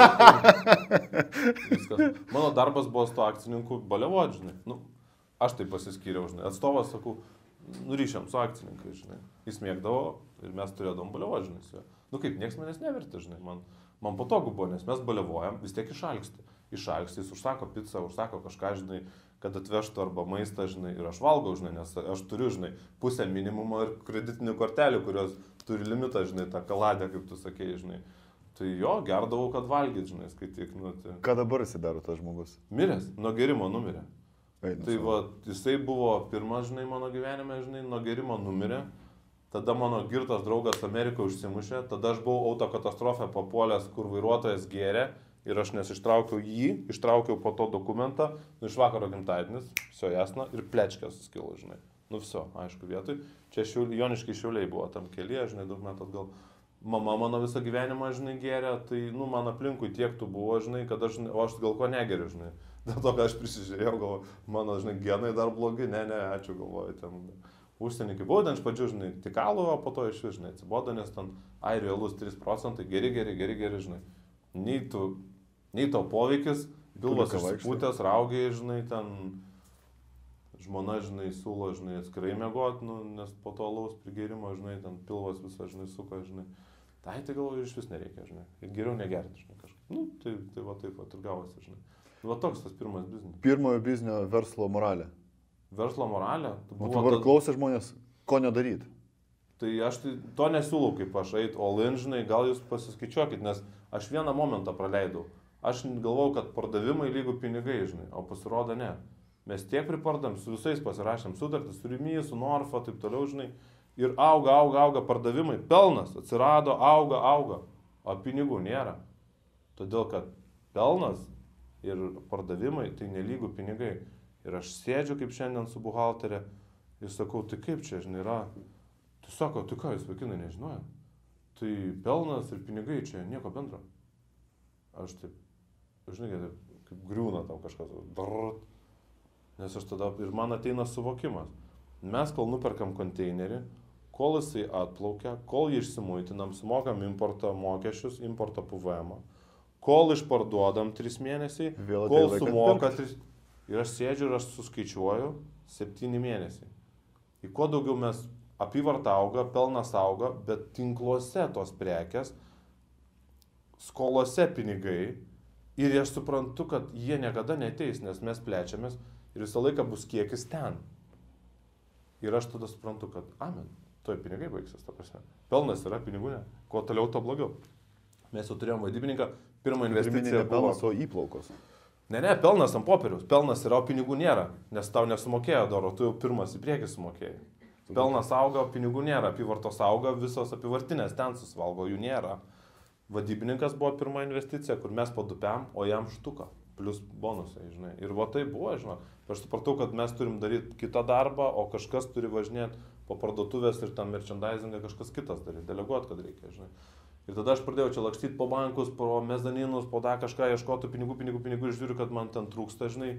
Tai, viskas. Mano darbas buvo su to akcininku baliavot, žinai. Nu, aš tai pasiskyriau, žinai. Atstovas, sakau, nuryšiam su akcininkai, žinai. Jis mėgdavo ir mes turėdom baliavot, žinai, su juo. Nu kaip, nieks manęs nevertė, žinai. Man, man patogu buvo, nes mes baliavojam, vis tiek išalksti. Išalksti, jis užsako pizzą, užsako kažką, žinai, kad atvežtų arba maistą, žinai, ir aš valgau, žinai, nes aš turiu, žinai, pusę minimumo ir kreditinių kortelių, kurios turi limitą, žinai, tą kaladę, kaip tu sakei, žinai. Tai jo, gerdavau, kad valgyt, žinai, skaityk, nu, tai... Ką dabar jis daro tas žmogus? Miręs, nuo gerimo numirė. Eina, tai va, jisai buvo pirmas, žinai, mano gyvenime, žinai, nuo gerimo numirė. Tada mano girtas draugas Amerikoje užsimušė, tada aš buvau autokatastrofę papuolęs, kur vairuotojas gėrė. Ir aš nes ištraukiau jį, ištraukiau po to dokumentą, nu iš vakaro gimtadienis, viso jasna, ir plečkės skilo, žinai. Nu viso, aišku, vietoj. Čia šiul, Joniškai Šiauliai buvo tam kelyje, žinai, daug metų atgal. Mama mano visą gyvenimą, žinai, gėrė, tai, nu, man aplinkui tiek tų buvo, žinai, kad aš, o aš gal ko negeriu, žinai. Dėl to, kad aš prisižiūrėjau, galvoju, mano, žinai, genai dar blogi, ne, ne, ačiū, galvoju, ten. Užsienikai buvo, ten iš pradžių, žinai, tik alų, o po to iš vis, žinai, atsibodo, nes ten airijų alus trys procentai, geri, geri, geri, geri, žinai. Nei tu, nei tau poveikis, pilvas išsipūtęs, raugiai, žinai, ten žmona, žinai, siūlo, žinai, atskirai mėgot, nu, nes po to alaus prigėrimo, žinai, ten pilvas visą, žinai, suka, žinai. Tai tai galvoju, iš vis nereikia, žinai, ir geriau negerti, žinai, kažkaip. Nu, tai, tai va taip, va, ir gavosi, žinai. Va toks tas pirmas biznis. Pirmojo biznio verslo moralė. Verslo moralė? O tu dabar klausai žmonės, ko nedaryti? Tai aš tai, to nesiūlau, kaip aš eit, o lin, žinai, gal jūs pasiskaičiuokit, nes aš vieną momentą praleidau. Aš galvojau, kad pardavimai lygų pinigai, žinai, o pasirodo ne. Mes tiek pripardam, su visais pasirašėm sutartis, su Rimi, su Norfa, taip toliau, žinai. Ir auga, auga, auga pardavimai, pelnas atsirado, auga, auga, o pinigų nėra. Todėl, kad pelnas ir pardavimai tai nelygų pinigai. Ir aš sėdžiu kaip šiandien su buhalterė ir sakau, tai kaip čia, žinai, yra. Tai sako, tai ką jūs vaikinai nežinojo? Tai pelnas ir pinigai čia nieko bendro. Aš taip, žinai, taip, kaip griūna tau kažkas. Brrrt. Nes aš tada, ir man ateina suvokimas. Mes kol nuperkam konteinerį, kol jisai atplaukia, kol jį išsimuitinam, sumokam importo mokesčius, importo P V M, kol išparduodam tris mėnesiai, Vėl kol sumoka tris... Ir aš sėdžiu ir aš suskaičiuoju septyni mėnesiai. Ir kuo daugiau mes apyvarta auga, pelnas auga, bet tinkluose tos prekės skolose pinigai ir aš suprantu, kad jie niekada neteis, nes mes plečiamės ir visą laiką bus kiekis ten. Ir aš tada suprantu, kad amen, toj pinigai baigsis, ta prasme. Pelnas yra, pinigų ne. Kuo toliau, to blogiau. Mes jau turėjom vadybininką, pirmą investiciją buvo... pelnas, o įplaukos. Ne, ne, pelnas ant popieriaus. Pelnas yra, o pinigų nėra, nes tau nesumokėjo dar, o tu jau pirmas į priekį sumokėjai. Pelnas auga, o pinigų nėra, apyvartos auga, visos apyvartinės ten susivalgo, jų nėra. Vadybininkas buvo pirma investicija, kur mes padupiam, o jam štuka, plus bonusai, žinai. Ir va tai buvo, žinai. Aš supratau, kad mes turim daryti kitą darbą, o kažkas turi važinėti po parduotuvės ir tam merchandisingą kažkas kitas daryti, deleguoti, kad reikia, žinai. Ir tada aš pradėjau čia lakstyti po bankus, po mezaninus, po tą kažką, ieškoti pinigų, pinigų, pinigų ir žiūriu, kad man ten trūksta, žinai.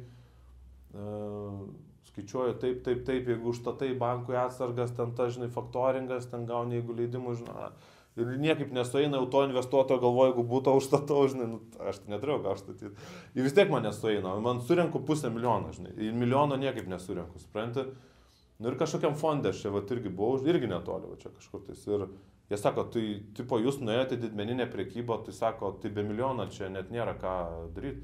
Uh, skaičiuoju taip, taip, taip, jeigu užtatai bankui atsargas, ten ta, žinai, faktoringas, ten gauni, jeigu leidimų, žinai. Ir niekaip nesueina, jau to investuotojo galvoju, jeigu būtų užstatau, žinai, nu, aš tai neturėjau ką užstatyti. Ir vis tiek man nesueina, man surenku pusę milijono, žinai, ir milijono niekaip nesurenku, supranti. Nu ir kažkokiam fonde aš čia, va, irgi buvau, irgi netoli, va, čia kažkur tais. Ir jie sako, tai, tipo, jūs nuėjote didmeninę prekybą, tai sako, tai be milijono čia net nėra ką daryti.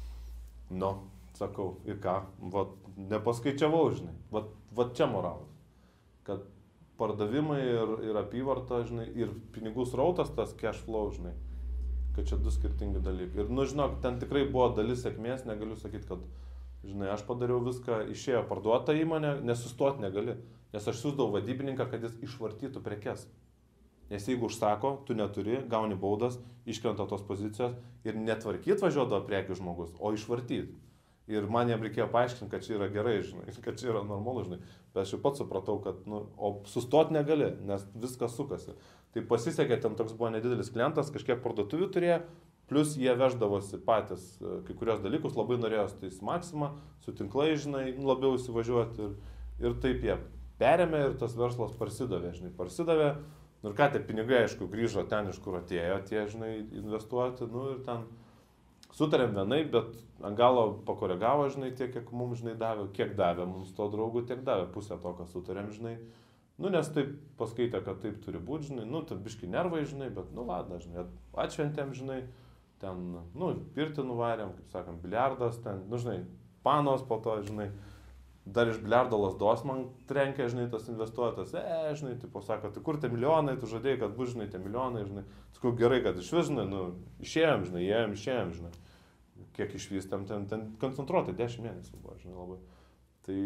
Nu, sakau, ir ką, va, nepaskaičiavau, žinai, va, va čia moralas, kad pardavimai ir, ir apyvarta, žinai, ir pinigų srautas, tas cash flow, žinai, kad čia du skirtingi dalykai. Ir, nu, žinok, ten tikrai buvo dalis sėkmės, negaliu sakyti, kad, žinai, aš padariau viską, išėjo parduotą įmonę, nesustoti negali, nes aš siūsdavau vadybininką, kad jis išvartytų prekes. Nes jeigu užsako, tu neturi, gauni baudas, iškrenta tos pozicijos ir netvarkyt važiuodavo prekių žmogus, o išvartyt. Ir man jam reikėjo paaiškinti, kad čia yra gerai, žinai, kad čia yra normalu, žinai. Bet aš jau pats supratau, kad, nu, o sustot negali, nes viskas sukasi. Tai pasisekė, ten toks buvo nedidelis klientas, kažkiek parduotuvių turėjo, plus jie veždavosi patys kai kurios dalykus, labai norėjo su tais Maxima, su tinklai, žinai, labiau įsivažiuoti ir, ir taip jie perėmė ir tas verslas parsidavė, žinai, parsidavė. Nu ir ką, tie pinigai, aišku, grįžo ten, iš kur atėjo tie, žinai, investuoti, nu ir ten sutarėm vienai, bet ant galo pakoregavo, žinai, tiek, kiek mums, žinai, davė, kiek davė mums to draugų, tiek davė pusę to, ką sutarėm, žinai. Nu, nes taip paskaitė, kad taip turi būti, žinai, nu, tai biški nervai, žinai, bet, nu, ladna, žinai, atšventėm, žinai, ten, nu, pirtį nuvarėm, kaip sakant, biliardas, ten, nu, žinai, panos po to, žinai. Dar iš biliardo lasdos man trenkė, žinai, tas investuotas, e, žinai, tipo, sako, tai kur tie milijonai, tu žadėjai, kad bus, žinai, tie milijonai, žinai, sakau, gerai, kad iš vis, žinai, nu, išėjom, žinai, ėjom, išėjom, žinai, kiek išvystėm, ten, ten koncentruotai, dešimt mėnesių buvo, žinai, labai. Tai,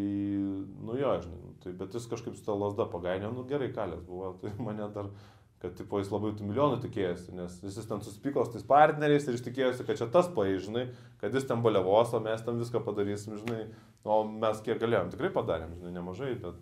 nu jo, žinai, nu, tai, bet jis kažkaip su ta lasda pagainė, nu, gerai kalės buvo, tai mane dar, kad, tipo, jis labai tų milijonų tikėjosi, nes jis ten susipyko su tais partneriais ir ištikėjosi, kad čia tas paėj, žinai, kad jis ten baliavos, o mes ten viską padarysim, žinai. O mes kiek galėjom, tikrai padarėm, žinai, nemažai, bet,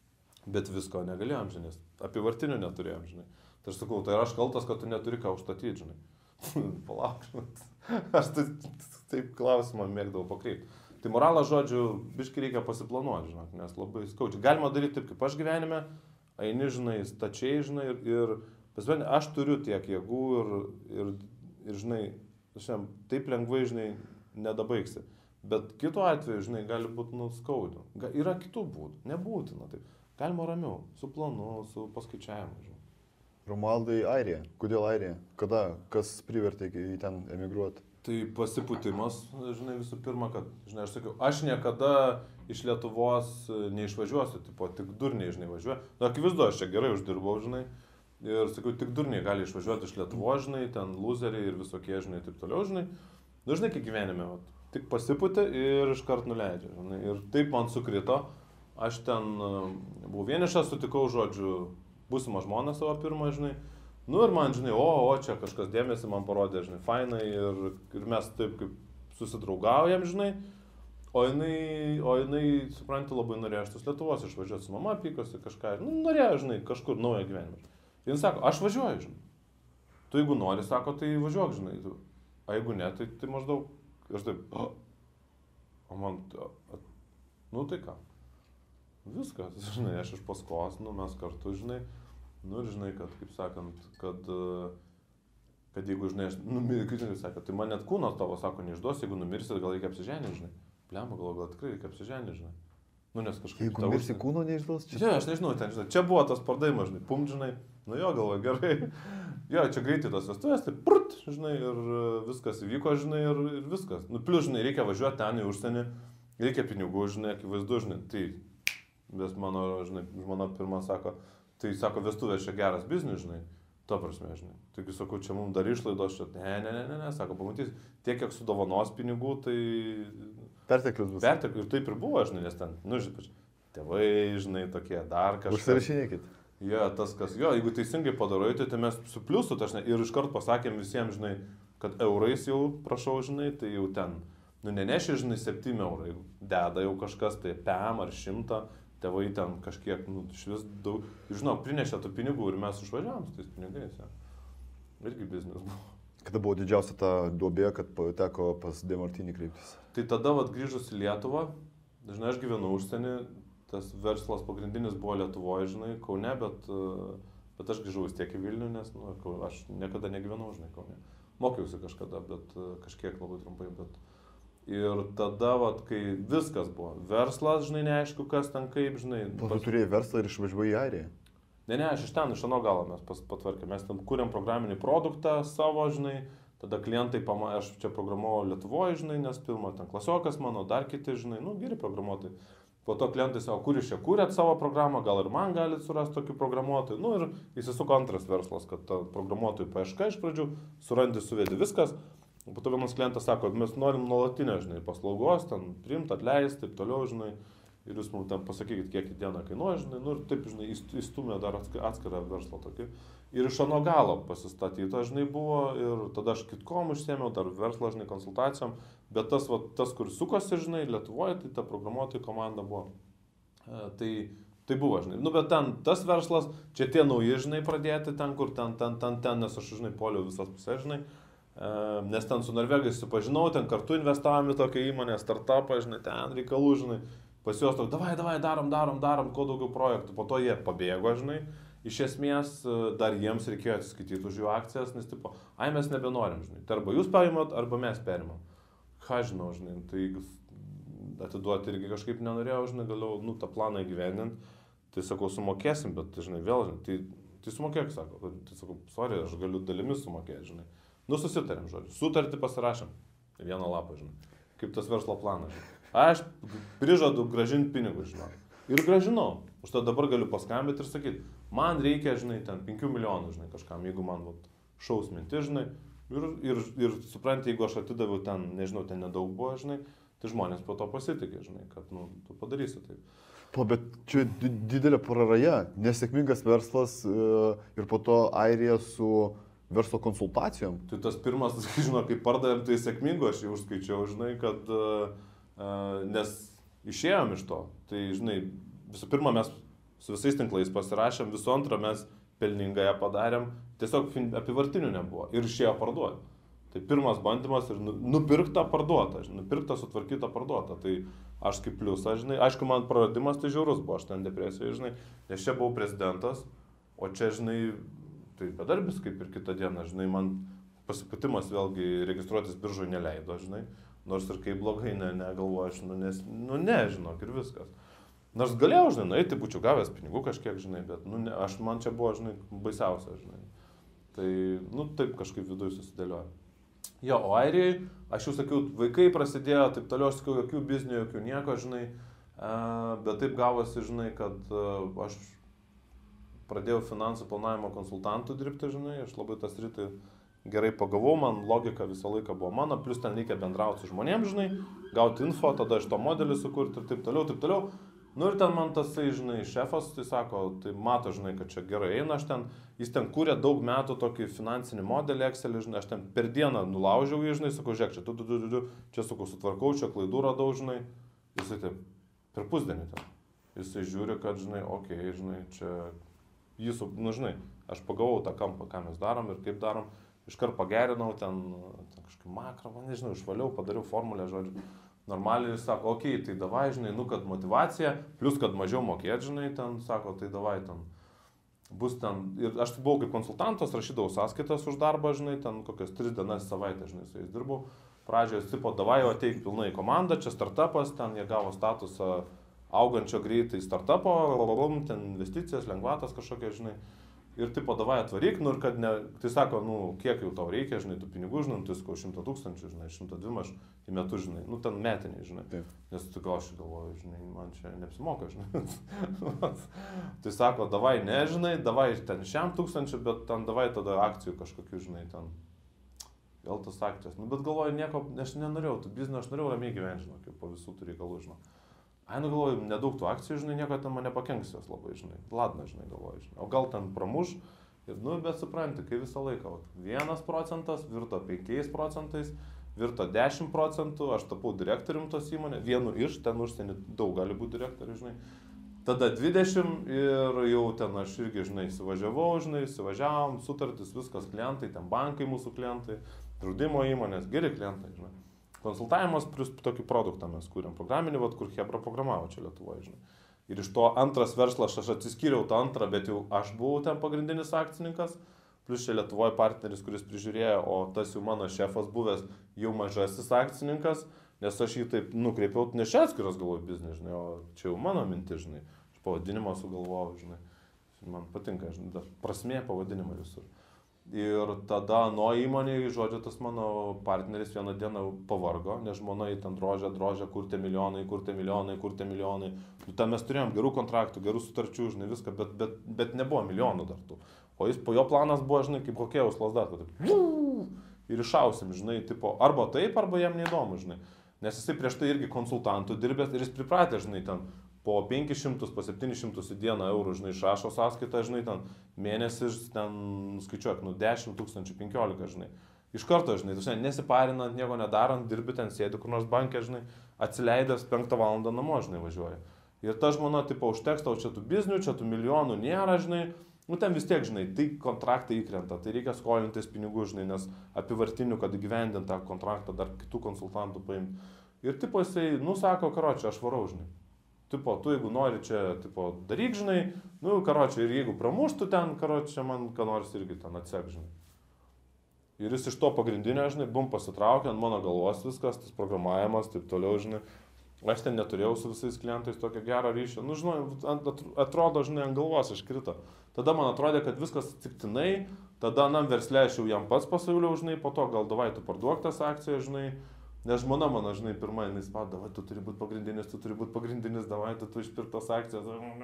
bet visko negalėjom, žinai, nes apyvartinių neturėjom, žinai. Tai aš sakau, tai aš kaltas, kad tu neturi ką užstatyti, žinai. Palauk, žinai. Aš taip, taip klausimą mėgdavau pakreipti. Tai moralas, žodžiu, biškai reikia pasiplanuoti, žinai, nes labai skaudžiai. Galima daryti taip, kaip aš gyvenime, eini, žinai, stačiai, žinai, ir, ir pasvien, aš turiu tiek jėgų ir, ir, ir žinai, šiandien taip lengvai, žinai, nedabaigsi. Bet kitu atveju, žinai, gali būti, nu, skaudu. Yra kitų būdų, nebūtina taip. Galima ramiau, su planu, su paskaičiavimu, žinai. Romualdai, Airija. Kodėl Airija? Kada? Kas privertė į ten emigruoti? Tai pasipūtimas, žinai, visų pirma, kad, žinai, aš sakiau, aš niekada iš Lietuvos neišvažiuosiu, tipo, tik durniai, žinai, važiuoju. Nu, akivaizdu, aš čia gerai uždirbau, žinai. Ir sakiau, tik durniai gali išvažiuoti iš Lietuvos, žinai, ten loseriai ir visokie, žinai, taip toliau, žinai. Nu, žinai, kaip gyvenime, vat. Tik pasipūtė ir iškart nuleidžia. Žinai. Ir taip man sukrito. Aš ten buvau vienišas, sutikau, žodžiu, būsimą žmoną savo pirmą, žinai. Nu ir man, žinai, o, o, čia kažkas dėmesį man parodė, žinai, fainai. Ir, ir mes taip kaip susidraugaujam, žinai. O jinai, o jinai, supranti, labai norėjo iš tos Lietuvos išvažiuoti su mama, pykosi kažką. Nu, norėjo, žinai, kažkur naują gyvenimą. Ir jis sako, aš važiuoju, žinai. Tu jeigu nori, sako, tai važiuok, žinai. O jeigu ne, tai, tai maždaug... Ir aš taip, o, o man, nu tai ką, viskas, žinai, aš iš paskos, nu mes kartu, žinai, nu ir žinai, kad, kaip sakant, kad, kad jeigu, žinai, aš, nu, kaip sakė, tai man net kūnas tavo, sako, neišduos, jeigu numirsi, gal reikia apsiženyti, žinai, plemba, gal, gal tikrai reikia apsiženyti, žinai. Nu, nes kažkaip... Jeigu mirsi kūno neišduos, čia... Ne, aš nežinau, ten, žinai, čia buvo tas pardavimas, žinai, pum, žinai, nu jo, galvoju, gerai. Jo, čia greitai tos vestuvės, tai prut, žinai, ir viskas įvyko, žinai, ir, ir viskas. Nu, plius, žinai, reikia važiuoti ten į užsienį, reikia pinigų, žinai, akivaizdu, žinai, tai, vis mano, žinai, žmona pirmą sako, tai sako, vestuvės čia geras biznis, žinai, to prasme, žinai. Taigi sakau, čia mums dar išlaidos, čia, ne, ne, ne, ne, ne, sako, pamatys, tiek, kiek sudovanos pinigų, tai... Perteklius bus. Perteklius, ir taip ir buvo, žinai, nes ten, nu, žinai, tėvai, žinai, tokie dar kažkas. Užsirašinėkit. Jo, tas kas, jo, jeigu teisingai padarai, tai, tai mes su pliusu, tai aš ne, ir iškart pasakėm visiems, žinai, kad eurais jau, prašau, žinai, tai jau ten, nu, neneši, žinai, septyni eurai, deda jau kažkas, tai pem ar šimtą, tėvai ten kažkiek, nu, iš vis daug, žinau, prinešė tų pinigų ir mes išvažiavom su tais pinigais, ja. Irgi biznis buvo. Kada buvo didžiausia ta duobė, kad teko pas Demartinį kreiptis? Tai tada, vat, grįžus į Lietuvą, dažnai aš gyvenu užsienį, tas verslas pagrindinis buvo Lietuvoje, žinai, Kaune, bet, bet aš grįžau vis tiek į Vilnių, nes, nu, aš niekada negyvenau, žinai, Kaune. Mokiausi kažkada, bet kažkiek labai trumpai, bet... Ir tada, vat, kai viskas buvo, verslas, žinai, neaišku, kas ten kaip, žinai... Tu pas... turėjai verslą ir išvažiavai į Airiją? Ne, ne, aš iš ten, iš ano galo mes patvarkėm, mes ten kūrėm programinį produktą savo, žinai, tada klientai, pama... aš čia programavau Lietuvoje, žinai, nes pirma ten klasiokas mano, dar kiti, žinai, nu, geri programuotojai. Po to klientai savo, kur jūs čia kūrėt savo programą, gal ir man galit surasti tokių programuotojų. Nu ir įsisuko antras verslas, kad ta programuotojų paieška iš pradžių, surandi, suvedi viskas. Po to vienas klientas sako, mes norim nuolatinę, žinai, paslaugos, ten priimti, atleisti, taip toliau, žinai. Ir jūs mums ten pasakykit, kiek į dieną kainuoja, žinai, nu ir taip, žinai, įstumė dar atskirą verslą tokį. Ir iš ano galo pasistatyta, žinai, buvo ir tada aš kitkom užsiėmiau, dar verslą, žinai, konsultacijom, bet tas, va, tas, kur sukosi, žinai, Lietuvoje, tai ta programuotojų komanda buvo. E, tai, tai buvo, žinai, nu bet ten tas verslas, čia tie nauji, žinai, pradėti ten, kur ten, ten, ten, ten, nes aš, žinai, poliau visas pusės, žinai. E, nes ten su norvegais supažinau, ten kartu investavome į tokią įmonę, startupą, žinai, ten reikalų, žinai. Pas juos toks, davai, davai, darom, darom, darom, kuo daugiau projektų. Po to jie pabėgo, žinai. Iš esmės, dar jiems reikėjo atsiskaityti už jų akcijas, nes tipo, ai mes nebenorim, žinai. Tai arba jūs paimot, arba mes perimam. Ką žinau, žinai, tai atiduoti irgi kažkaip nenorėjau, žinai, galiau, nu, tą planą įgyvendinti. Tai sakau, sumokėsim, bet, žinai, vėl, žinai, tai, tai sumokėk, sako. Tai sakau, sorry, aš galiu dalimis sumokėti, žinai. Nu, susitarėm, žodžiu. Sutartį pasirašėm. Vieną lapą, žinai. Kaip tas verslo planas, žinai. Aš prižadu gražinti pinigus, žinau. Ir gražinau. Už to dabar galiu paskambinti ir sakyti, man reikia, žinai, ten penkių milijonų, žinai, kažkam, jeigu man vat, šaus minti, žinai. Ir, ir, ir supranti, jeigu aš atidaviau ten, nežinau, ten nedaug buvo, žinai, tai žmonės po to pasitikė, žinai, kad, nu, tu padarysi taip. Po, bet čia didelė praraja, nesėkmingas verslas ir po to Airija su verslo konsultacijom. Tai tas pirmas, žinau, kaip pardavėm, tai sėkmingo aš jau užskaičiau, žinai, kad... Uh, nes išėjom iš to, tai žinai, visų pirma mes su visais tinklais pasirašėm, visų antra mes pelningai ją padarėm, tiesiog apivartinių nebuvo ir išėjo parduoti. Tai pirmas bandymas ir nupirkta parduota, nupirkta sutvarkyta parduota, tai aš kaip pliusą, žinai, aišku man praradimas tai žiaurus buvo, aš ten depresijoje, žinai, nes čia buvau prezidentas, o čia, žinai, tai bedarbis kaip ir kitą dieną, žinai, man pasiputimas vėlgi registruotis biržoje neleido, žinai. Nors ir kaip blogai, ne, negalvoju, aš, nu, nes, nu, ne, žinok, ir viskas. Nors galėjau, žinai, nueiti, būčiau gavęs pinigų kažkiek, žinai, bet, nu, ne, aš, man čia buvo, žinai, baisiausia, žinai. Tai, nu, taip kažkaip viduje susidėlioja. Jo, o Airijai, aš jau sakiau, vaikai prasidėjo, taip toliau, aš sakiau, jokių biznių, jokių nieko, žinai, bet taip gavosi, žinai, kad aš pradėjau finansų planavimo konsultantų dirbti, žinai, aš labai tas rytį gerai pagavau, man logika visą laiką buvo mano, plus ten reikia bendrauti su žmonėms, žinai, gauti info, tada iš to modelį sukurti ir taip toliau, taip toliau. Nu ir ten man tasai, žinai, šefas, tai sako, tai mato, žinai, kad čia gerai eina, aš ten, jis ten kūrė daug metų tokį finansinį modelį Excelį, žinai, aš ten per dieną nulaužiau jį, žinai, sakau, žiūrėk, čia, tu, tu, tu, tu, čia, sakau, sutvarkau, čia klaidų radau, žinai, jisai taip, per pusdienį ten, jisai žiūri, kad, žinai, okei, okay, žinai, čia, jis, nu, žinai, aš pagavau tą kampą, ką mes darom ir kaip darom. Iškart pagerinau, ten, ten kažkokį makrą, nežinau, išvaliau, padariau formulę, žodžiu. Normaliai jis sako, okei, okay, tai davai, žinai, nu, kad motivacija, plus, kad mažiau mokėt, žinai, ten, sako, tai davai, ten, bus ten. Ir aš buvau kaip konsultantas, rašydavau sąskaitas už darbą, žinai, ten kokias tris dienas savaitę, žinai, su jais dirbau. Pradžioje tipo, davai, jau ateik pilnai į komandą, čia startupas, ten jie gavo statusą augančio greitai startupo, ten investicijas, lengvatas kažkokia, žinai. Ir tipo, davai atvaryk, nu ir kad ne, tai sako, nu, kiek jau tau reikia, žinai, tų pinigų, žinai, tu sko šimtą tūkstančių, žinai, šimtą dvi aš į metus, žinai, nu, ten metiniai, žinai. Taip. Nes tu gal aš galvoju, žinai, man čia neapsimoka, žinai. Tai sako, davai ne, žinai, davai ten šiam tūkstančių, bet ten davai tada akcijų kažkokių, žinai, ten. Vėl tas akcijas. Nu, bet galvoju, nieko, aš nenorėjau, tu biznio, aš norėjau ramiai gyventi, žinai, kaip po visų tų reikalų, žinai. Ai, nu galvoju, nedaug tų akcijų, žinai, nieko ten man nepakenks jos labai, žinai. Ladna, žinai, galvoju, žinai. O gal ten pramuš ir, nu, bet supranti, kai visą laiką, vienas procentas virto penkiais procentais, virto dešimt procentų, aš tapau direktorium tos įmonės, vienu iš, ten užsienį daug gali būti direktorių, žinai. Tada dvidešimt ir jau ten aš irgi, žinai, įsivažiavau, žinai, įsivažiavom, sutartis, viskas, klientai, ten bankai mūsų klientai, draudimo įmonės, geri klientai, žinai. Konsultavimas plus tokį produktą mes kūrėm, programinį, vat, kur Hebra programavo čia Lietuvoje, žinai. Ir iš to antras verslas, aš atsiskyriau tą antrą, bet jau aš buvau ten pagrindinis akcininkas, plus čia Lietuvoje partneris, kuris prižiūrėjo, o tas jau mano šefas buvęs jau mažasis akcininkas, nes aš jį taip nukreipiau, ne čia atskiras galvoju biznį, žinai, o čia jau mano mintis, žinai. Aš pavadinimą sugalvojau, žinai. Man patinka, žinai, prasmė pavadinimą visur. Ir tada nuo įmonėje, žodžiu, tas mano partneris vieną dieną pavargo, nes žmona į ten drožę, drožę, kur tie milijonai, kur tie milijonai, kur tie milijonai. Ten mes turėjom gerų kontraktų, gerų sutarčių, žinai, viską, bet, bet, bet nebuvo milijonų dar tų. O jis po jo planas buvo, žinai, kaip hokėjaus lasda, kad ir išausim, žinai, tipo, arba taip, arba jam neįdomu, žinai. Nes jisai prieš tai irgi konsultantų dirbęs ir jis pripratė, žinai, ten po penkis šimtus, po septynis šimtus į dieną eurų, žinai, išrašo sąskaitą, žinai, ten mėnesis, ten, skaičiuok, nu, dešimt tūkstančių, penkiolika, žinai. Iš karto, žinai, tu šiandien nesiparinant, nieko nedarant, dirbi ten, sėdi kur nors bankė, žinai, atsileidęs penktą valandą namo, žinai, važiuoja. Ir ta žmona, tipo, užteks tau čia tų biznių, čia tų milijonų nėra, žinai, nu, ten vis tiek, žinai, tai kontraktai įkrenta, tai reikia skolintis pinigų, žinai, nes apivartinių, kad įgyvendint tą kontraktą, dar kitų konsultantų paimti. Ir, tipo, jisai, nu, sako, karočią, aš varau, žinai. Tipo, tu jeigu nori čia, tipo, daryk, žinai, nu, karočią, ir jeigu pramuštų ten, karočią, man ką nors irgi ten atsek, žinai. Ir jis iš to pagrindinio, žinai, bum pasitraukė ant mano galvos viskas, tas programavimas, taip toliau, žinai. Aš ten neturėjau su visais klientais tokio gero ryšio. Nu, žinai, atrodo, žinai, ant galvos iškrito. Tada man atrodė, kad viskas atsitiktinai, tada anam versle aš jau jam pats pasiūliau, žinai, po to gal davai tu parduok tas akcijas, žinai. Nes žmona mano, žinai, pirmą, jinai spado, davai, tu turi būti pagrindinis, tu turi būti pagrindinis, davai, tu, tu išpirk tos akcijas.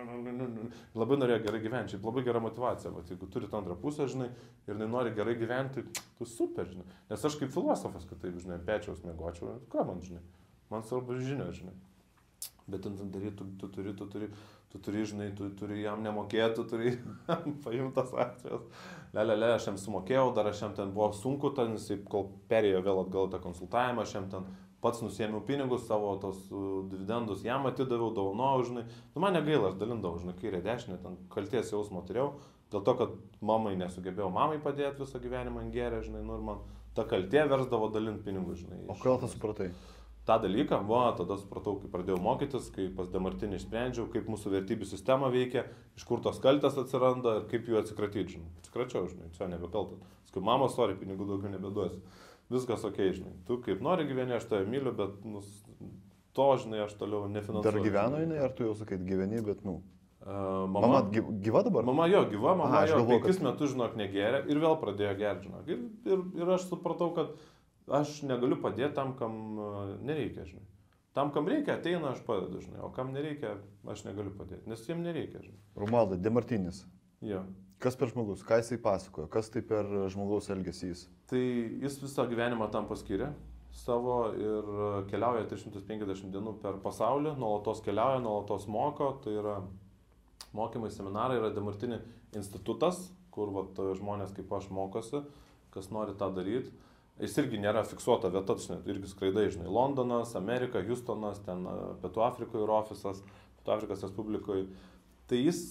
Labai norėjo gerai gyventi, šiaip labai gera motivacija, bet jeigu turi tą antrą pusę, žinai, ir jinai nori gerai gyventi, tu super, žinai. Nes aš kaip filosofas, kad taip, žinai, pečiaus mėgočiau, ką man, žinai, man svarbu žinios, žinai. Bet ten daryti, tu, tu turi, tu turi, tu turi, žinai, tu turi jam nemokėti, tu turi paimti tas akcijas. Le, le, le, aš jam sumokėjau, dar aš jam ten buvo sunku, ten jisai, kol perėjo vėl atgal tą konsultavimą, aš jam ten pats nusėmiau pinigus, savo tos uh, dividendus jam atidaviau, dovanojau, žinai. Nu, man negaila, aš dalindavau, žinai, kairė dešinė, ten kalties jausmo turėjau, dėl to, kad mamai nesugebėjau mamai padėti visą gyvenimą ant gerę, žinai, nu ir man ta kaltė versdavo dalinti pinigus, žinai. O kodėl tą supratai? tą dalyką, va, tada supratau, kai pradėjau mokytis, kai pas Demartinį išsprendžiau, kaip mūsų vertybių sistema veikia, iš kur tos kaltės atsiranda ir kaip jų atsikratyti, žinai. Atsikračiau, žinai, čia nebekaltas. Sakai, mama, sorry, pinigų daugiau nebeduosiu. Viskas ok, žinai. Tu kaip nori gyveni, aš tave myliu, bet nu, to, žinai, aš toliau nefinansuoju. Dar gyveno jinai, ar tu jau sakai, gyveni, bet, nu. Uh, mama, mama gyva dabar? Mama jo, gyva, mama Aha, jo, galvoju, penkis kad... metus, žinok, negeria ir vėl pradėjo gerti, žinok. Ir, ir, ir aš supratau, kad aš negaliu padėti tam, kam nereikia, žinai. Tam, kam reikia, ateina, aš padedu, žinai, o kam nereikia, aš negaliu padėti, nes jiem nereikia, žinai. Romualdai, Demartinis. Jo. Kas per žmogus, ką jisai pasakojo, kas tai per žmogaus elgesys? Tai jis visą gyvenimą tam paskyrė savo ir keliauja tris šimtus penkiasdešimt dienų per pasaulį, nuolatos keliauja, nuolatos moko, tai yra mokymai, seminarai, yra Demartini institutas, kur vat, žmonės kaip aš mokosi, kas nori tą daryti. Jis irgi nėra fiksuota vieta, irgi skraidai, žinai, Londonas, Amerika, Houstonas, ten Pietų Afrikoje yra ofisas, Pietų Afrikos Respublikoje. Tai jis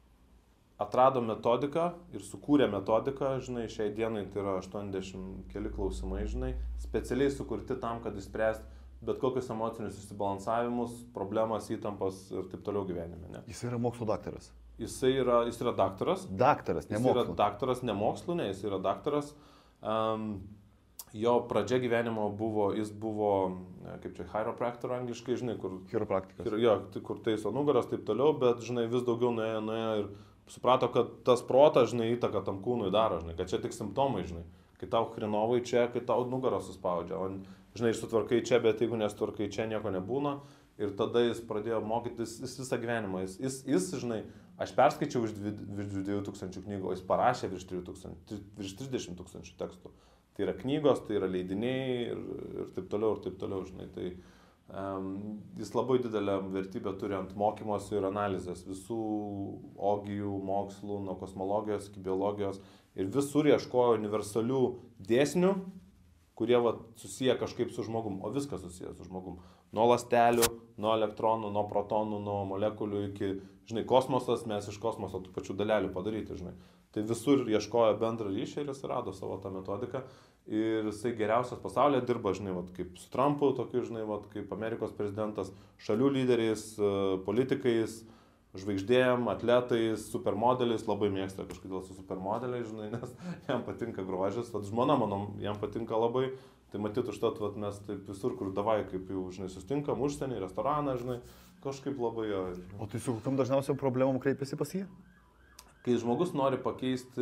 atrado metodiką ir sukūrė metodiką, žinai, šiai dienai tai yra aštuoniasdešimt keli klausimai, žinai, specialiai sukurti tam, kad išspręsti bet kokius emocinius išsibalansavimus, problemas, įtampas ir taip toliau gyvenime. Ne? Jis yra mokslo daktaras. Jisai yra, jis yra daktaras. Daktaras, ne mokslo. Jis yra daktaras, ne mokslo, ne, jis yra daktaras. Um, jo pradžia gyvenimo buvo, jis buvo, kaip čia, chiropractor angliškai, žinai, kur... Chiropraktikas. Jo, kur taiso nugaras, taip toliau, bet, žinai, vis daugiau nuėjo, nuėjo ir suprato, kad tas protas, žinai, įtaką tam kūnui daro, žinai, kad čia tik simptomai, žinai, kai tau hrinovai čia, kai tau nugaras suspaudžia, o, žinai, sutvarkai čia, bet jeigu nesutvarkai čia, nieko nebūna. Ir tada jis pradėjo mokytis, jis visą gyvenimą, jis, jis, jis žinai, aš perskaičiau virš dviejų tūkstančių knygų, jis parašė virš trisdešimt tūkstančių tekstų. Tai yra knygos, tai yra leidiniai ir, ir taip toliau, ir taip toliau, žinai. Tai um, jis labai didelę vertybę turi ant mokymosi ir analizės visų ogijų, mokslų, nuo kosmologijos iki biologijos. Ir visur ieškojo universalių dėsnių, kurie va, susiję kažkaip su žmogum, o viskas susiję su žmogum. Nuo ląstelių, nuo elektronų, nuo protonų, nuo molekulių iki, žinai, kosmosas, mes iš kosmoso tų pačių dalelių padaryti, žinai. Tai visur ieškojo bendrą ryšį ir jis rado savo tą metodiką. Ir jisai geriausias pasaulyje dirba, žinai, vat, kaip su Trumpu, tokiu, žinai, vat, kaip Amerikos prezidentas, šalių lyderiais, politikais, žvaigždėjom, atletais, supermodeliais, labai mėgsta kažkodėl su supermodeliais, žinai, nes jam patinka grožis, vat, žmona, manom, jam patinka labai, tai matyt, užtat, vat, mes taip visur, kur davai, kaip jau, žinai, sustinkam, užsienį, restoraną, žinai, kažkaip labai jo. O tai su kokiam dažniausiam problemom kreipiasi pas jį? Kai žmogus nori pakeisti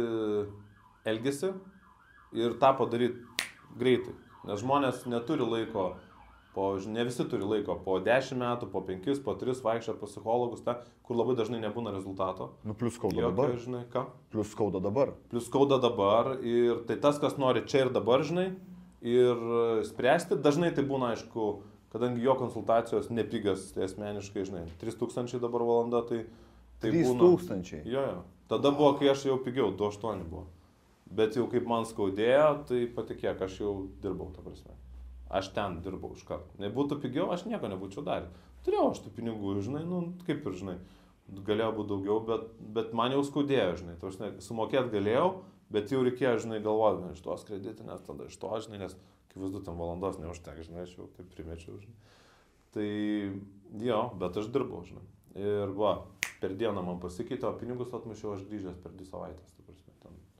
elgesį ir tą padaryti greitai, nes žmonės neturi laiko, po, ne visi turi laiko, po dešimt metų, po penkis, po tris vaikščioti pas psichologus, ta, kur labai dažnai nebūna rezultato. Nu, plus skauda Jokio, dabar. Žinai, ką? Plus skauda dabar. Plus skauda dabar ir tai tas, kas nori čia ir dabar, žinai, ir spręsti, dažnai tai būna, aišku, kadangi jo konsultacijos nepigios, tai asmeniškai, žinai, trys tūkstančiai dabar valanda, tai, tai trys būna... tūkstančiai. Jo, jo. Tada buvo, kai aš jau pigiau, du aštuoni buvo. Bet jau kaip man skaudėjo, tai patikėk, aš jau dirbau, ta prasme. Aš ten dirbau iš karto. Nebūtų pigiau, aš nieko nebūčiau daręs. Turėjau aš tų pinigų, žinai, nu, kaip ir, žinai, galėjo būti daugiau, bet, bet man jau skaudėjo, žinai, tu, žinai, sumokėt galėjau, bet jau reikėjo, žinai, galvodami iš tos kreditinės, tada iš to, žinai, nes kaip vis du ten valandos neužtek, žinai, aš jau taip primečiau, žinai. Tai jo, bet aš dirbau, žinai. Ir va, per dieną man pasikeitė, o pinigus atmušiau aš grįžęs per dvi savaitės, ta prasme,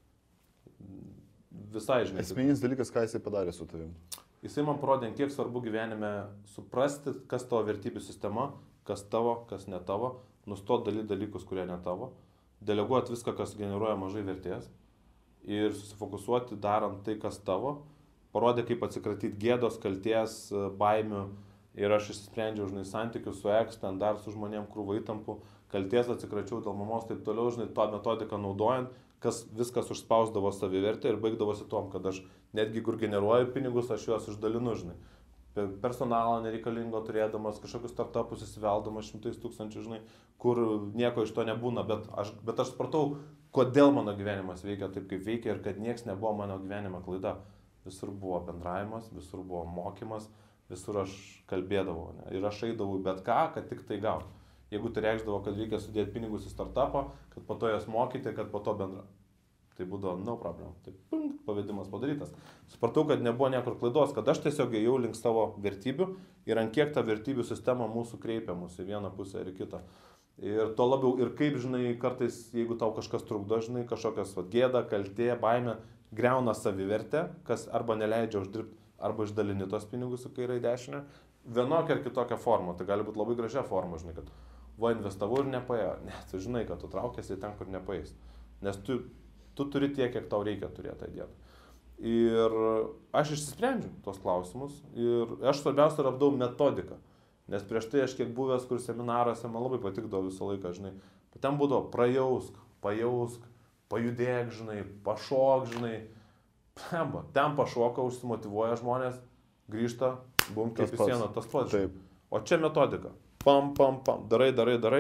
ten visai, žinai. Esminis dalykas, ką jisai padarė su tavim. Jisai man parodė, kiek svarbu gyvenime suprasti, kas tavo vertybių sistema, kas tavo, kas ne tavo, nustot dalyti dalykus, kurie ne tavo, deleguoti viską, kas generuoja mažai vertės ir susifokusuoti darant tai, kas tavo, parodė, kaip atsikratyti gėdos, kalties, baimių ir aš išsprendžiau, žinai, santykius su ex, ten dar su žmonėm krūva įtampų, kalties atsikračiau dėl mamos, taip toliau, žinai, tą metodiką naudojant, kas viskas užspausdavo savivertę ir baigdavosi tom, kad aš netgi kur generuoju pinigus, aš juos išdalinu, žinai. Personalą nereikalingo turėdamas, kažkokius startupus įsiveldamas šimtais tūkstančių, žinai, kur nieko iš to nebūna, bet aš, bet aš supratau, kodėl mano gyvenimas veikia taip, kaip veikia ir kad nieks nebuvo mano gyvenimo klaida. Visur buvo bendravimas, visur buvo mokymas, visur aš kalbėdavau, ne? Ir aš eidavau bet ką, kad tik tai gauti. Jeigu tai reikšdavo, kad reikia sudėti pinigus į startupą, kad po to jas mokyti, kad po to bendra. Tai būdavo no problem. Tai punk, pavedimas padarytas. Supratau, kad nebuvo niekur klaidos, kad aš tiesiog ėjau link savo vertybių ir ant kiek ta vertybių sistema mūsų kreipia mus į vieną pusę ir į kitą. Ir to labiau, ir kaip, žinai, kartais, jeigu tau kažkas trukdo, žinai, kažkokias va, gėda, kaltė, baimė, greuna savivertę, kas arba neleidžia uždirbti, arba išdalini tos pinigus į kairę į dešinę, vienokia ar kitokia forma. Tai gali būti labai gražia forma, žinai, kad va, investavau ir nepaėjo. Ne, tu žinai, kad tu traukiasi ten, kur nepaės. Nes tu, tu turi tiek, kiek tau reikia turėti tą dieną. Ir aš išsisprendžiu tos klausimus ir aš svarbiausia radau metodiką. Nes prieš tai aš kiek buvęs, kur seminaruose man labai patikdavo visą laiką, žinai. Bet ten būdavo prajausk, pajausk, pajudėk, žinai, pašok, žinai. Pemba, ten pašoka, užsimotyvuoja žmonės, grįžta, bum, kaip į sieną, tas pats. O čia metodika. Pam, pam, pam, darai, darai, darai.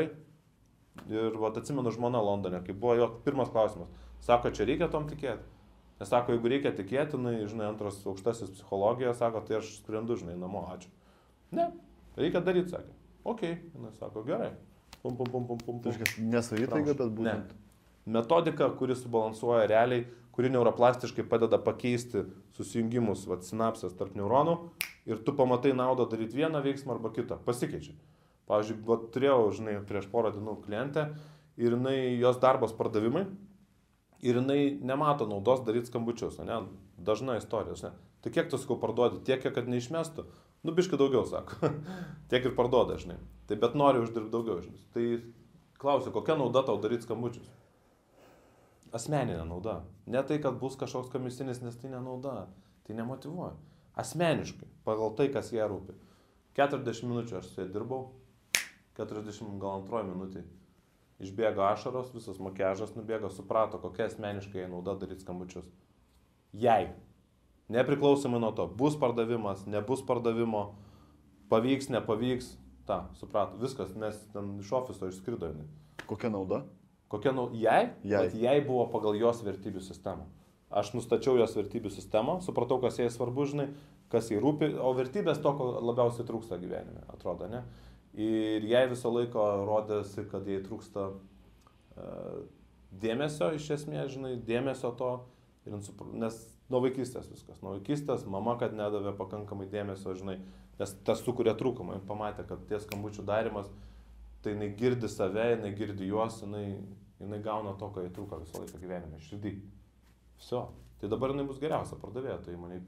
Ir va, atsimenu žmona Londone, kai buvo jo pirmas klausimas. Sako, čia reikia tom tikėti. Nes sako, jeigu reikia tikėti, na, žinai, antras aukštasis psichologija, sako, tai aš skrendu, žinai, namo, ačiū. Ne, reikia daryti, sakė. Okei, okay. Sako, gerai. Pum, pum, pum, pum, pum. Tai nesavitaiga, bet būtent. Ne. Metodika, kuri subalansuoja realiai, kuri neuroplastiškai padeda pakeisti susijungimus, va, sinapsės tarp neuronų ir tu pamatai naudą daryti vieną veiksmą arba kitą. Pasikeičia. Pavyzdžiui, va, turėjau, žinai, prieš porą dienų klientę ir jinai, jos darbas pardavimai ir jinai nemato naudos daryti skambučius, ne? Dažna istorija, ne? Tai kiek tu sakau parduodi, tiek, kiek kad neišmestų, nu biškai daugiau, sako, tiek ir parduoda, žinai. Tai bet nori uždirbti daugiau, žinai. Tai klausiu, kokia nauda tau daryti skambučius? Asmeninė nauda. Ne tai, kad bus kažkoks komisinis, nes tai nenauda, tai nemotyvuoja. Asmeniškai, pagal tai, kas jie rūpi. keturiasdešimt minučių aš su jie dirbau, keturiasdešimt gal antroji minutė. Išbėgo ašaros, visas makiažas nubėgo, suprato, kokia asmeniškai jai nauda daryti skambučius. Jei. Nepriklausomai nuo to, bus pardavimas, nebus pardavimo, pavyks, nepavyks, ta, suprato, viskas, nes ten iš ofiso išskrido. Ne. Kokia nauda? Kokia nauda? Jei? Jei. Jei buvo pagal jos vertybių sistemą. Aš nustačiau jos vertybių sistemą, supratau, kas jai svarbu, žinai, kas jai rūpi, o vertybės to, ko labiausiai trūksta gyvenime, atrodo, ne? Ir jai visą laiką rodėsi, kad jai trūksta uh, dėmesio iš esmės, žinai, dėmesio to, ir, nes nuo vaikystės viskas, nuo vaikystės mama, kad nedavė pakankamai dėmesio, žinai, nes tas sukuria trūkumą, pamatė, kad ties skambučių darimas, tai jinai girdi save, jinai girdi juos, jinai, jinai gauna to, ko jai trūko visą laiką gyvenime, širdį. Visio. Tai dabar jinai bus geriausia pardavėja, tai manai,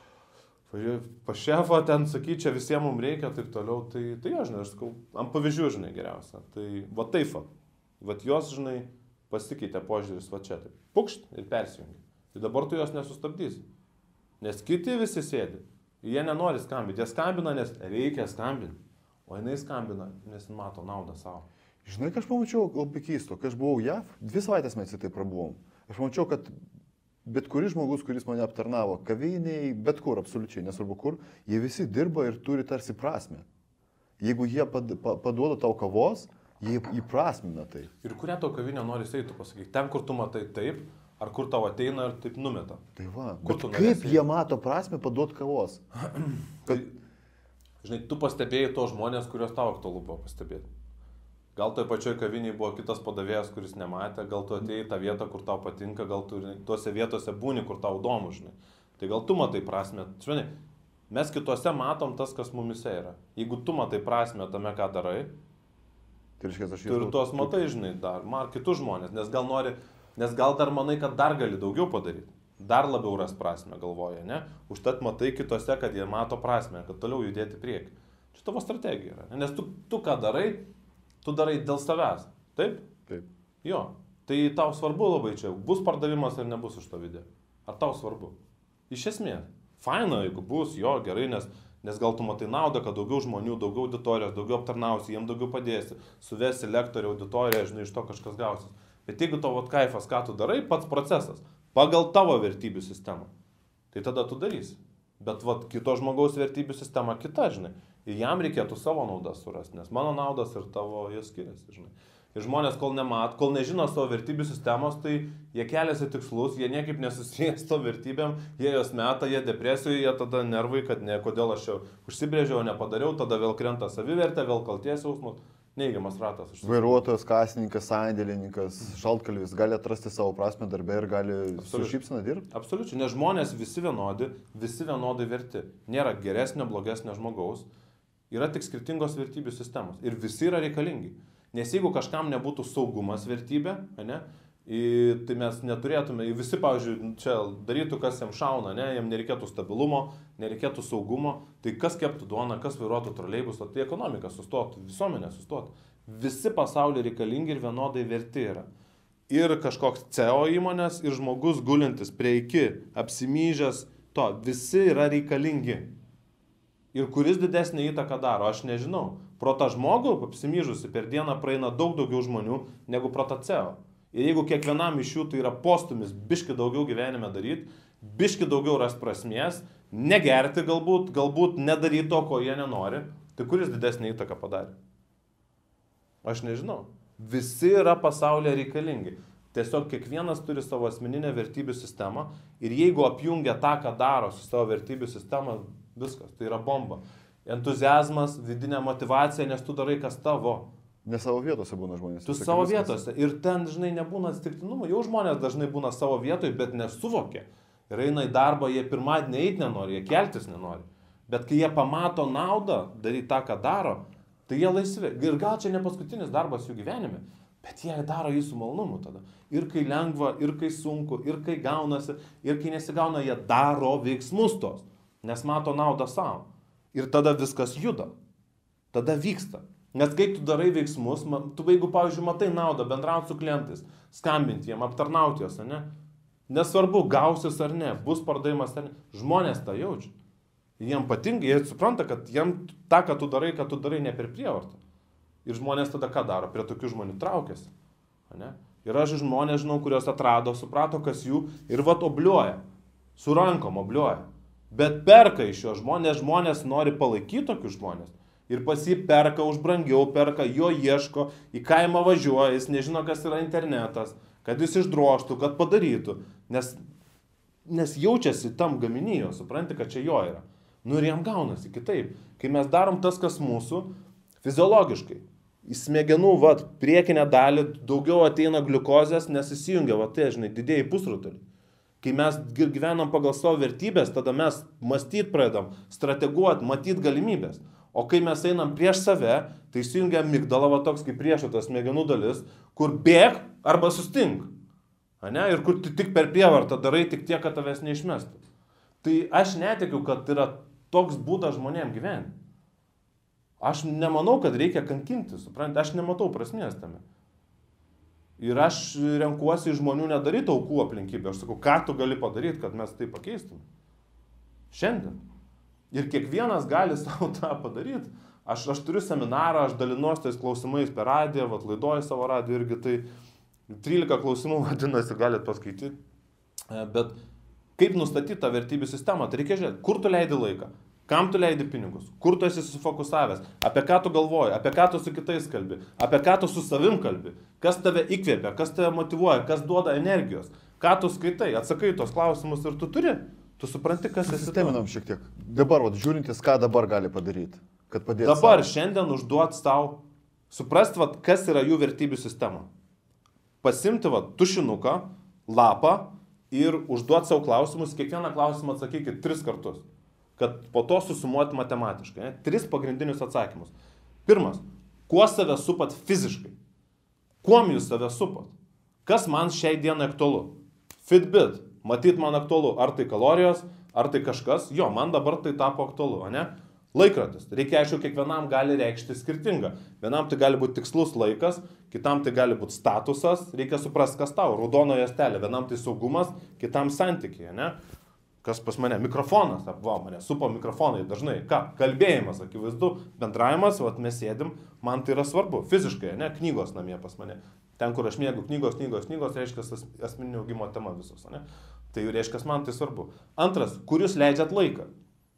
pas šefą ten sakyt, čia visiems mums reikia, taip toliau, tai, tai jo, žinai, aš sakau, ant pavyzdžių, žinai, geriausia. Tai va taip, va, va jos, žinai, pasikeitė požiūris va čia, taip, pukšt ir persijungi. Tai dabar tu jos nesustabdysi, nes kiti visi sėdi, jie nenori skambinti, jie skambina, nes reikia skambinti, o jinai skambina, nes mato naudą savo. Žinai, ką aš pamačiau labai keisto, kai aš buvau J A V, dvi savaitės mes į tai prabuvom. Aš pamačiau, kad bet kuris žmogus, kuris mane aptarnavo, kaviniai, bet kur, absoliučiai, nesvarbu kur, jie visi dirba ir turi tarsi prasme. Jeigu jie pad, pa, paduoda tau kavos, jie įprasmina tai. Ir kurią tau kavinę nori eitų pasakyti? Ten, kur tu matai taip, ar kur tau ateina ir taip numeta? Tai va, kur bet kaip jie mato prasme paduoti kavos? Kad... Žinai, tu pastebėjai tos žmonės, kuriuos tau aktualu buvo pastebėti. Gal toj pačioj kaviniai buvo kitas padavėjas, kuris nematė, gal tu atėjai į tą vietą, kur tau patinka, gal tu tuose vietose būni, kur tau įdomu, žinai. Tai gal tu matai prasme. Žinai, mes kitose matom tas, kas mumise yra. Jeigu tu matai prasme tame, ką darai, tai reiškia, aš tu ir tuos matai, žinai, dar, mar kitus žmonės, nes gal nori, nes gal dar manai, kad dar gali daugiau padaryti. Dar labiau ras prasme galvoja, ne? Užtat matai kitose, kad jie mato prasme, kad toliau judėti prieki. Čia tavo strategija yra, nes tu, tu ką darai, tu darai dėl savęs, taip? Taip. Jo, tai tau svarbu labai čia, bus pardavimas ar nebus už to video. Ar tau svarbu? Iš esmės, faina, jeigu bus, jo, gerai, nes, nes gal tu matai naudą, kad daugiau žmonių, daugiau auditorijos, daugiau aptarnausi, jiems daugiau padėsi, suvesi lektorių auditoriją, žinai, iš to kažkas gausis. Bet jeigu tavo kaifas, ką tu darai, pats procesas, pagal tavo vertybių sistemą, tai tada tu darysi. Bet vat, kito žmogaus vertybių sistema kita, žinai. Ir jam reikėtų savo naudą surasti, nes mano naudas ir tavo jie skiriasi, žinai. Ir žmonės, kol nemat, kol nežino savo vertybių sistemos, tai jie keliasi tikslus, jie niekaip nesusijęs to vertybėm, jie jos meta, jie depresijoje, jie tada nervai, kad ne, kodėl aš jau užsibrėžiau, nepadariau, tada vėl krenta savivertė, vėl kalties jausmas, neigiamas ratas. Vairuotojas, kasininkas, sandėlininkas, šaltkalvis gali atrasti savo prasme darbę ir gali su šypsena dirbti. Absoliučiai, nes žmonės visi vienodi, visi vienodai verti. Nėra geresnio, blogesnio žmogaus. Yra tik skirtingos vertybių sistemos ir visi yra reikalingi. Nes jeigu kažkam nebūtų saugumas vertybė, ne, tai mes neturėtume, visi, pavyzdžiui, čia darytų, kas jam šauna, ne, jam nereikėtų stabilumo, nereikėtų saugumo, tai kas keptų duoną, kas vairuotų troleibusą, tai ekonomika sustotų, visuomenė sustotų. Visi pasaulyje reikalingi ir vienodai verti yra. Ir kažkoks C E O įmonės, ir žmogus gulintis prie iki, apsimyžęs, to, visi yra reikalingi. Ir kuris didesnį įtaką daro, aš nežinau. Pro tą žmogų, apsimyžusi, per dieną praeina daug daugiau žmonių negu pro tą C E O. Ir jeigu kiekvienam iš jų tai yra postumis biški daugiau gyvenime daryti, biški daugiau ras prasmės, negerti galbūt, galbūt nedaryti to, ko jie nenori, tai kuris didesnį įtaką padarė? Aš nežinau. Visi yra pasaulyje reikalingi. Tiesiog kiekvienas turi savo asmeninę vertybių sistemą ir jeigu apjungia tą, ką daro su savo vertybių sistema, viskas, tai yra bomba. Entuziazmas, vidinė motyvacija, nes tu darai kas tavo. Ne savo vietose būna žmonės. Tu savo vietose. Ir ten, žinai, nebūna atsitiktinumų. Jau žmonės dažnai būna savo vietoje, bet nesuvokia. Ir eina į darbą, jie pirmadienį eiti nenori, jie keltis nenori. Bet kai jie pamato naudą, daryti tą, ką daro, tai jie laisvi. Ir gal čia ne paskutinis darbas jų gyvenime. Bet jie daro jį su malonumu tada. Ir kai lengva, ir kai sunku, ir kai gaunasi, ir kai nesigauna, jie daro veiksmus tos, nes mato naudą savo. Ir tada viskas juda. Tada vyksta. Nes kai tu darai veiksmus, tu jeigu, pavyzdžiui, matai naudą bendrauti su klientais, skambinti jiem, aptarnauti juos, ne? Nesvarbu, gausis ar ne, bus pardavimas ar ne, žmonės tą jaučia. Jiem patinka, jie supranta, kad jiem tą, ką tu darai, ką tu darai ne per prievartą. Ir žmonės tada ką daro? Prie tokių žmonių traukiasi. Ne? Ir aš žmonės žinau, kurios atrado, suprato, kas jų ir vat obliuoja. Su rankom obliuoja. Bet perka iš jo žmonės, žmonės nori palaikyti tokius žmonės. Ir pas jį perka už brangiau, perka, jo ieško, į kaimą važiuoja, jis nežino, kas yra internetas, kad jis išdroštų, kad padarytų. Nes, nes jaučiasi tam gaminyje, supranti, kad čia jo yra. Nu ir jam gaunasi kitaip. Kai mes darom tas, kas mūsų, fiziologiškai. Į smegenų, vat, priekinę dalį daugiau ateina gliukozės, nes įsijungia, vat, tai, žinai, didėjai pusrutuliai. Kai mes gyvenam pagal savo vertybės, tada mes mąstyt pradedam, strateguot, matyt galimybės. O kai mes einam prieš save, tai įsijungia amigdala, va toks kaip priešo tas smegenų dalis, kur bėg arba sustink. Ane? Ir kur tu tik per prievartą darai tik tiek, kad tavęs neišmestų. Tai aš netikiu, kad yra toks būdas žmonėm gyventi. Aš nemanau, kad reikia kankinti, suprantate, aš nematau prasmės tame. Ir aš renkuosi žmonių nedaryti aukų aplinkybę. Aš sakau, ką tu gali padaryti, kad mes tai pakeistume. Šiandien. Ir kiekvienas gali savo tą padaryti. Aš, aš turiu seminarą, aš dalinuosi tais klausimais per radiją, vat laidoju savo radiją irgi, tai trylika klausimų vadinasi, galit paskaityti. Bet kaip nustatyti tą vertybių sistemą, tai reikia žiūrėti, kur tu leidi laiką, kam tu leidi pinigus, kur tu esi susifokusavęs, apie ką tu galvoji, apie ką tu su kitais kalbi, apie ką tu su savim kalbi, kas tave įkvėpia, kas tave motyvuoja, kas duoda energijos, ką tu skaitai, atsakai tos klausimus ir tu turi. Tu supranti, kas esi. Sisteminam šiek tiek. Dabar, vat, žiūrintis, ką dabar gali padaryti, kad padėtų. Dabar, savo. šiandien užduot savo, suprasti, vat, kas yra jų vertybių sistema. Pasimti vat, tušinuką, lapą ir užduoti savo klausimus, kiekvieną klausimą atsakykit tris kartus, kad po to susumuoti matematiškai. Ne? Tris pagrindinius atsakymus. Pirmas, kuo save supat fiziškai? Kuom jūs save supat? Kas man šiai dienai aktualu? Fitbit. Matyt, man aktualu, ar tai kalorijos, ar tai kažkas, jo, man dabar tai tapo aktualu, ne? Laikrodis. Reikia, aišku, kiekvienam gali reikšti skirtingą. Vienam tai gali būti tikslus laikas, kitam tai gali būti statusas, reikia suprasti, kas tau, raudono juostelė, vienam tai saugumas, kitam santykiai, ne? Kas pas mane, mikrofonas, va, mane supo mikrofonai dažnai, ką, kalbėjimas, akivaizdu, bendravimas, vat mes sėdim, man tai yra svarbu, fiziškai, ne, knygos namie pas mane. Ten, kur aš mėgau knygos, knygos, knygos, reiškia asmeninio augimo tema visos, ne? Tai reiškia, man tai svarbu. Antras, kur jūs leidžiat laiką?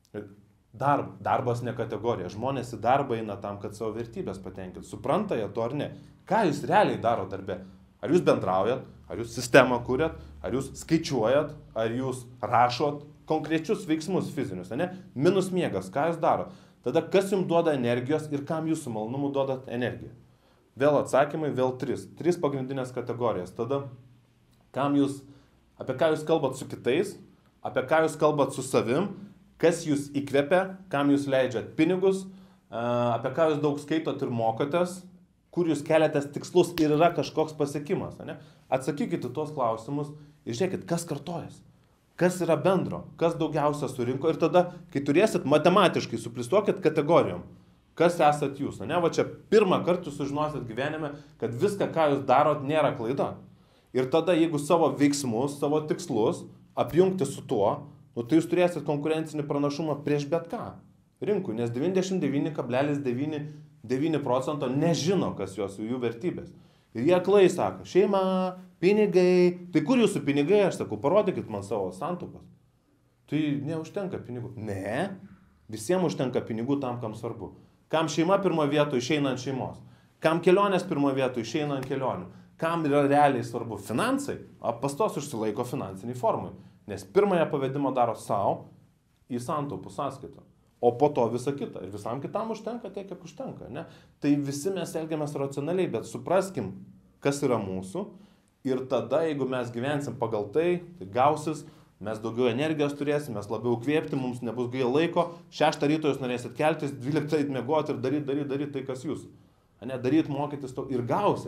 Darb, darbas ne kategorija. Žmonės į darbą eina tam, kad savo vertybės patenkinti. Supranta jie to ar ne? Ką jūs realiai daro darbe? Ar jūs bendraujat? Ar jūs sistemą kuriat? Ar jūs skaičiuojat? Ar jūs rašot konkrečius veiksmus fizinius, ne? Minus miegas, ką jūs daro? Tada kas jums duoda energijos ir kam jūs su malonumu duodat energiją? Vėl atsakymai, vėl tris. Tris pagrindinės kategorijas. Tada, kam jūs, apie ką jūs kalbat su kitais, apie ką jūs kalbat su savim, kas jūs įkvepia, kam jūs leidžiat pinigus, apie ką jūs daug skaitot ir mokotės, kur jūs keliatės tikslus ir yra kažkoks pasiekimas. Ne? Atsakykite tuos klausimus ir žiūrėkit, kas kartojas, kas yra bendro, kas daugiausia surinko ir tada, kai turėsit matematiškai, suplistuokit kategorijom. Kas esat jūs? Ne, va čia pirmą kartą jūs sužinosit gyvenime, kad viską, ką jūs darot, nėra klaida. Ir tada, jeigu savo veiksmus, savo tikslus apjungti su tuo, nu, tai jūs turėsit konkurencinį pranašumą prieš bet ką rinkų, nes devyniasdešimt devyni kablelis devyni devyni procento nežino, kas jos jų vertybės. Ir jie aklai sako, šeima, pinigai, tai kur jūsų pinigai? Aš sakau, parodykit man savo santaupas. Tai neužtenka pinigų. Ne, visiems užtenka pinigų tam, kam svarbu. Kam šeima pirmo vietų išeina ant šeimos, kam kelionės pirmo vietų išeina ant kelionių, kam yra realiai svarbu finansai, o pastos užsilaiko finansiniai formai, nes pirmąją pavedimą daro savo į santaupų sąskaitą, o po to visą kitą ir visam kitam užtenka tiek, kiek užtenka. Ne? Tai visi mes elgiamės racionaliai, bet supraskim, kas yra mūsų ir tada, jeigu mes gyvensim pagal tai, tai gausis. Mes daugiau energijos turėsim, mes labiau kvėpti, mums nebus gaila laiko, šeštą ryto jūs norėsit keltis, dvyliktą eit miegoti ir daryt, daryt, daryt tai, kas jūs. Ne, daryt, mokytis to ir gausis.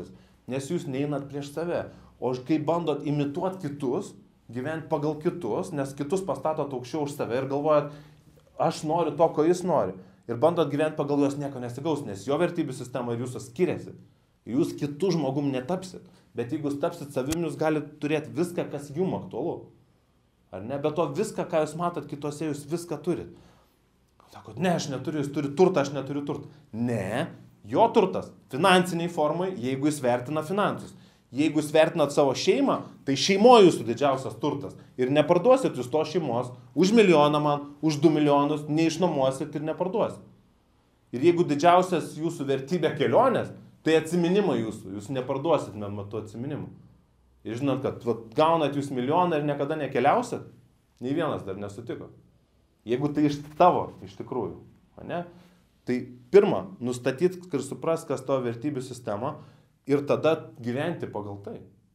nes jūs neinat prieš save. O kai bandot imituoti kitus, gyventi pagal kitus, nes kitus pastatot aukščiau už save ir galvojat, aš noriu to, ko jis nori. Ir bandot gyventi pagal juos, nieko nesigaus, nes jo vertybių sistema ir jūsų skiriasi. Jūs kitų žmogum netapsit. Bet jeigu jūs tapsit savim, jūs galite turėti viską, kas jums aktualu. Ar ne? Bet to viską, ką jūs matot kitose, jūs viską turit. Sakot, ne, aš neturiu, jūs turi turtą, aš neturiu turtą. Ne, jo turtas finansiniai formai, jeigu jis vertina finansus. Jeigu jūs vertinat savo šeimą, tai šeimoje jūsų didžiausias turtas. Ir neparduosit jūs to šeimos už milijoną man, už du milijonus, neišnuomosit ir neparduosit. Ir jeigu didžiausias jūsų vertybė kelionės, tai atsiminimai jūsų, jūs neparduosit man tų atsiminimų. Ir žinot, kad va, gaunat jūs milijoną ir niekada nekeliausit, nei vienas dar nesutiko. Jeigu tai iš tavo, iš tikrųjų, ne? Tai pirma, nustatyt ir suprast, kas tavo vertybių sistema ir tada gyventi pagal tai.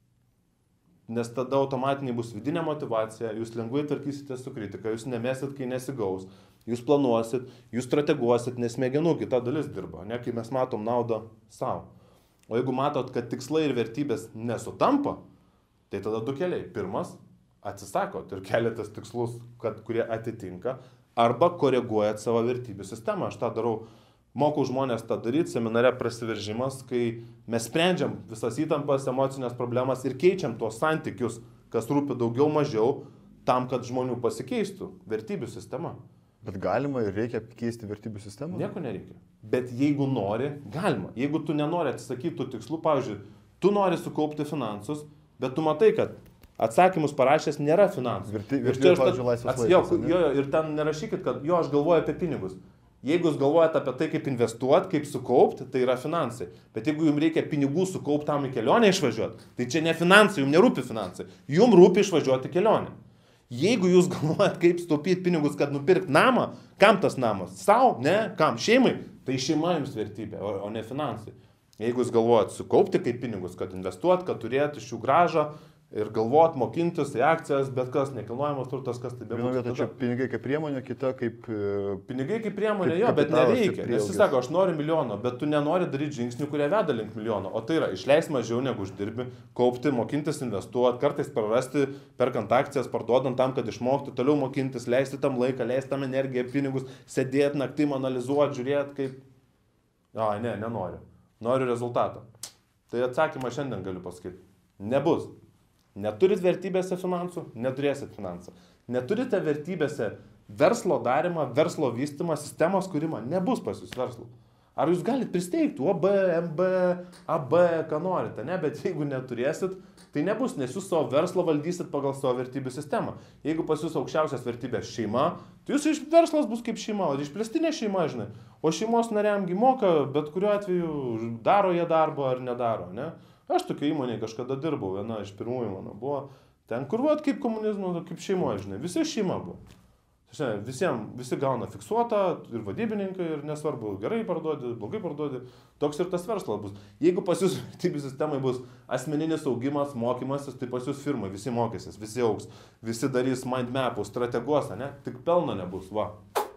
Nes tada automatiniai bus vidinė motyvacija, jūs lengvai tvarkysite su kritika, jūs nemesit, kai nesigaus, jūs planuosit, jūs strateguosit, nes smegenų kita dalis dirba, ne, kai mes matom naudą savo. O jeigu matot, kad tikslai ir vertybės nesutampa, tai tada du keliai. Pirmas, atsisakot ir keletas tikslus, kad, kurie atitinka, arba koreguojat savo vertybių sistemą. Aš tą darau, mokau žmonės tą daryti, seminare Prasiveržimas, kai mes sprendžiam visas įtampas, emocinės problemas ir keičiam tuos santykius, kas rūpi daugiau mažiau, tam, kad žmonių pasikeistų vertybių sistema. Bet galima ir reikia keisti vertybių sistemą? Nieko nereikia. Bet jeigu nori, galima. Jeigu tu nenori atsisakyti tų tikslų, pavyzdžiui, tu nori sukaupti finansus, bet tu matai, kad atsakymus parašęs nėra finansų. Verty, vertybių, pavyzdžiui, laisvas laikas. Jo, jo, jo, ir ten nerašykit, kad jo, aš galvoju apie pinigus. Jeigu jūs galvojate apie tai, kaip investuoti, kaip sukaupti, tai yra finansai. Bet jeigu jums reikia pinigų sukaupti tam į kelionę išvažiuoti, tai čia ne finansai, jums nerūpi finansai. Jums rūpi išvažiuoti kelionę. Jeigu jūs galvojat, kaip sutaupyti pinigus, kad nupirkt namą, kam tas namas? Sau, ne, kam? Šeimai? Tai šeima jums vertybė, o, o ne finansai. Jeigu jūs galvojat sukaupti kaip pinigus, kad investuot, kad turėti iš jų gražą ir galvot, mokintis, į akcijas, bet kas, nekilnojamas turtas, kas tai bebūtų. Viena vieta čia pinigai kaip priemonė, kita kaip... Pinigai kaip priemonė, jo, bet nereikia. Nes jis sako, aš noriu milijono, bet tu nenori daryti žingsnių, kurie veda link milijono. O tai yra išleisti mažiau negu uždirbi, kaupti, mokintis, investuoti, kartais prarasti, perkant akcijas, parduodant tam, kad išmokti, toliau mokintis, leisti tam laiką, leisti tam energiją, pinigus, sėdėti naktim, analizuoti, žiūrėti, kaip... O, ne, nenoriu. Noriu rezultatą. Tai atsakymą šiandien galiu pasakyti. Nebus. Neturit vertybėse finansų, neturėsit finansą. Neturite vertybėse verslo darimą, verslo vystymą, sistemos kūrimą, nebus pas jūs verslo. Ar jūs galite pristeigti O B, M B, A B, ką norite, ne? Bet jeigu neturėsit, tai nebus, nes jūs savo verslo valdysit pagal savo vertybių sistemą. Jeigu pas jūs aukščiausias vertybės šeima, tai jūsų verslas bus kaip šeima, o išplėstinė šeima, žinai. O šeimos nariamgi moka, bet kuriuo atveju daro jie darbą ar nedaro, ne? Aš tokia įmonė kažkada dirbau, viena iš pirmųjų mano buvo, ten kur vat kaip komunizmo, kaip šeimoje, žinai, visi šeima buvo. Visiems, visi gauna fiksuotą ir vadybininkai ir nesvarbu, gerai parduodi, blogai parduodi, toks ir tas verslas bus. Jeigu pas jūs vertybių sistemai bus asmeninis augimas, mokymasis, tai pas jūs firmai visi mokysis, visi augs, visi darys mind mapus, strateguos, ne, tik pelno nebus, va.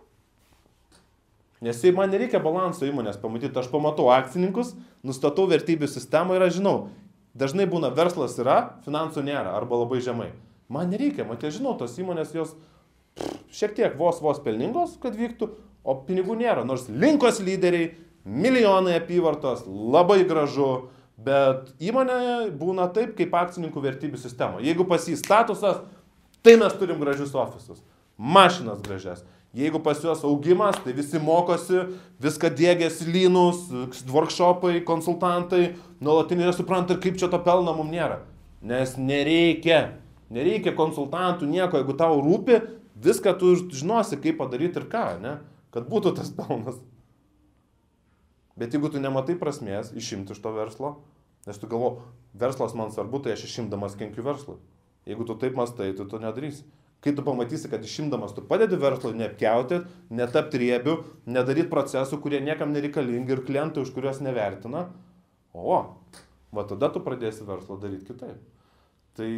Nes jei man nereikia balanso įmonės pamatyti, aš pamatau akcininkus, nustatau vertybių sistemą ir aš žinau, dažnai būna verslas yra, finansų nėra arba labai žemai. Man nereikia, mat aš žinau, tos įmonės jos pff, šiek tiek vos vos pelningos, kad vyktų, o pinigų nėra, nors rinkos lyderiai, milijonai apyvartos, labai gražu, bet įmonė būna taip, kaip akcininkų vertybių sistema. Jeigu pas jį statusas, tai mes turim gražius ofisus, mašinas gražias. Jeigu pas juos augimas, tai visi mokosi, viską dėgėsi lynus, workshopai, konsultantai, nuolatiniai nesupranta, kaip čia to pelno mums nėra. Nes nereikia, nereikia konsultantų nieko, jeigu tau rūpi, viską tu žinosi, kaip padaryti ir ką, ne? Kad būtų tas pelnas. Bet jeigu tu nematai prasmės išimti iš to verslo, nes tu galvo, verslas man svarbu, tai aš išimdamas kenkiu verslui. Jeigu tu taip mastai, tu to nedarysi. Kai tu pamatysi, kad išimdamas tu padedi verslui neapkiauti, netapti riebių, nedaryti procesų, kurie niekam nereikalingi ir klientai, už kuriuos nevertina, o, va tada tu pradėsi verslą daryti kitaip. Tai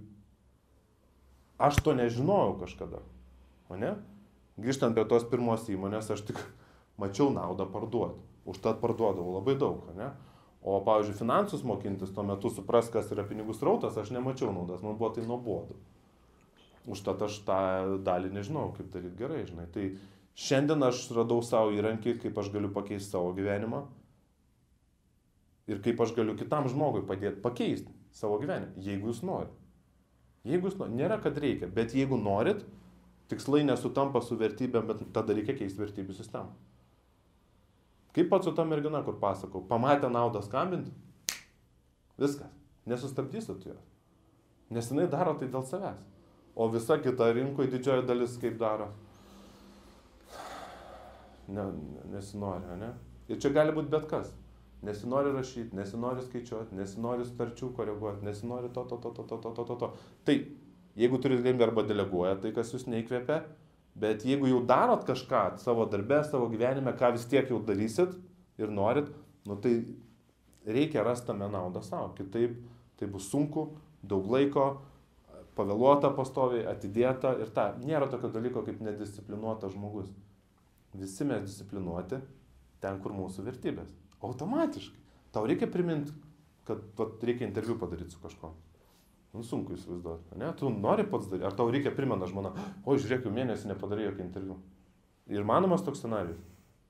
aš to nežinojau kažkada, o ne? Grįžtant prie tos pirmos įmonės, aš tik mačiau naudą parduoti. Užtat parduodavau labai daug, ne? O, pavyzdžiui, finansus mokintis tuo metu supras, kas yra pinigų srautas, aš nemačiau naudos, man buvo tai nuobodu. Užtat aš tą dalį nežinau, kaip daryti gerai, žinai. Tai šiandien aš radau savo įrankį, kaip aš galiu pakeisti savo gyvenimą ir kaip aš galiu kitam žmogui padėti pakeisti savo gyvenimą, jeigu jūs norit. Jeigu jūs norit, nėra, kad reikia, bet jeigu norit, tikslai nesutampa su vertybėm, bet tada reikia keisti vertybių sistemą. Kaip pats su ta mergina, kur pasakau, pamatė naudą skambinti, viskas, nesustabdysit jos. Nes jinai daro tai dėl savęs. O visa kita rinkoje didžioji dalis kaip daro. Ne, nesinori, ne? Ir čia gali būti bet kas. Nesinori rašyti, nesinori skaičiuoti, nesinori sutarčių koreguoti, nesinori to, to, to, to, to, to, to, to, to. Tai, jeigu turit galimybę arba deleguoja, tai kas jūs neįkvėpia, bet jeigu jau darot kažką savo darbe, savo gyvenime, ką vis tiek jau darysit ir norit, nu tai reikia rasti tame naudą savo. Kitaip tai bus sunku, daug laiko, pavėluota pastoviai, atidėta ir ta. Nėra tokio dalyko kaip nedisciplinuotas žmogus. Visi mes disciplinuoti ten, kur mūsų vertybės. Automatiškai. Tau reikia priminti, kad vat, reikia interviu padaryti su kažkuo. Nu, sunku įsivaizduoti. Ne? Tu nori pats daryti. Ar tau reikia primena žmona, o žiūrėk, jau mėnesį nepadarė jokio interviu. Ir manomas toks scenarijus?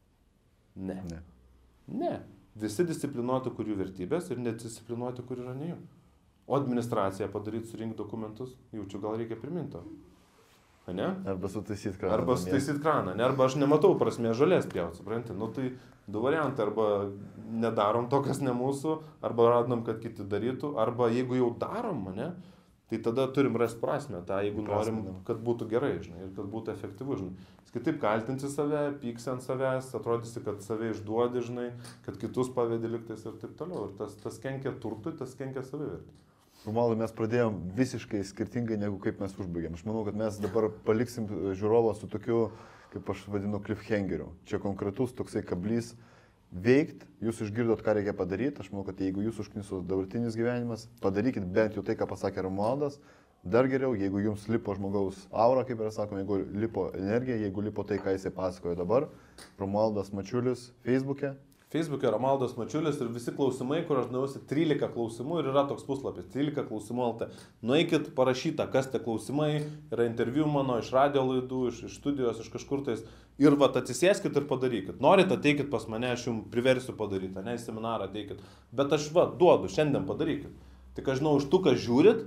Ne. Ne. Ne. Visi disciplinuoti, kur jų vertybės ir nedisciplinuoti, kur yra ne jų. O administracija padaryti, surinkti dokumentus, jaučiu, gal reikia priminti to. Ne? Arba sutaisyti kraną. Arba sutaisyti kraną, ne? Arba aš nematau prasmės žolės pjauti, supranti? Nu tai du variantai, arba nedarom to, kas ne mūsų, arba radom, kad kiti darytų, arba jeigu jau darom, ne? Tai tada turim rasti prasmę, tą, jeigu norim, kad būtų gerai, žinai, ir kad būtų efektyvu, žinai. Kitaip kaltinsi save, pyksi ant savęs, atrodysi, kad save išduodi, žinai, kad kitus pavedi liktais ir taip toliau. Ir tas, tas kenkia turtui, tas kenkia savivertį. Romualdai, mes pradėjom visiškai skirtingai, negu kaip mes užbaigėm. Aš manau, kad mes dabar paliksim žiūrovą su tokiu, kaip aš vadinu, cliffhangeriu. Čia konkretus toksai kablys veikt, jūs išgirdot, ką reikia padaryti. Aš manau, kad jeigu jūs užknisos dabartinis gyvenimas, padarykit bent jau tai, ką pasakė Romualdas. Dar geriau, jeigu jums lipo žmogaus aura, kaip yra sakoma, jeigu lipo energija, jeigu lipo tai, ką jisai pasakojo dabar. Romualdas Mačiulis Facebook'e. Facebook'e Romualdas Mačiulis ir visi klausimai, kur aš daviausi trylika klausimų ir yra toks puslapis, trylika klausimų L T. Nueikit, parašyta, kas tie klausimai, yra interviu mano iš radio laidų, iš, iš studijos, iš kažkur tais. Ir vat atsisėskit ir padarykit. Norit, ateikit pas mane, aš jums priversiu padaryti, ne, į seminarą ateikit. Bet aš va, duodu, šiandien padarykit. Tik aš žinau, iš tų, kas žiūrit,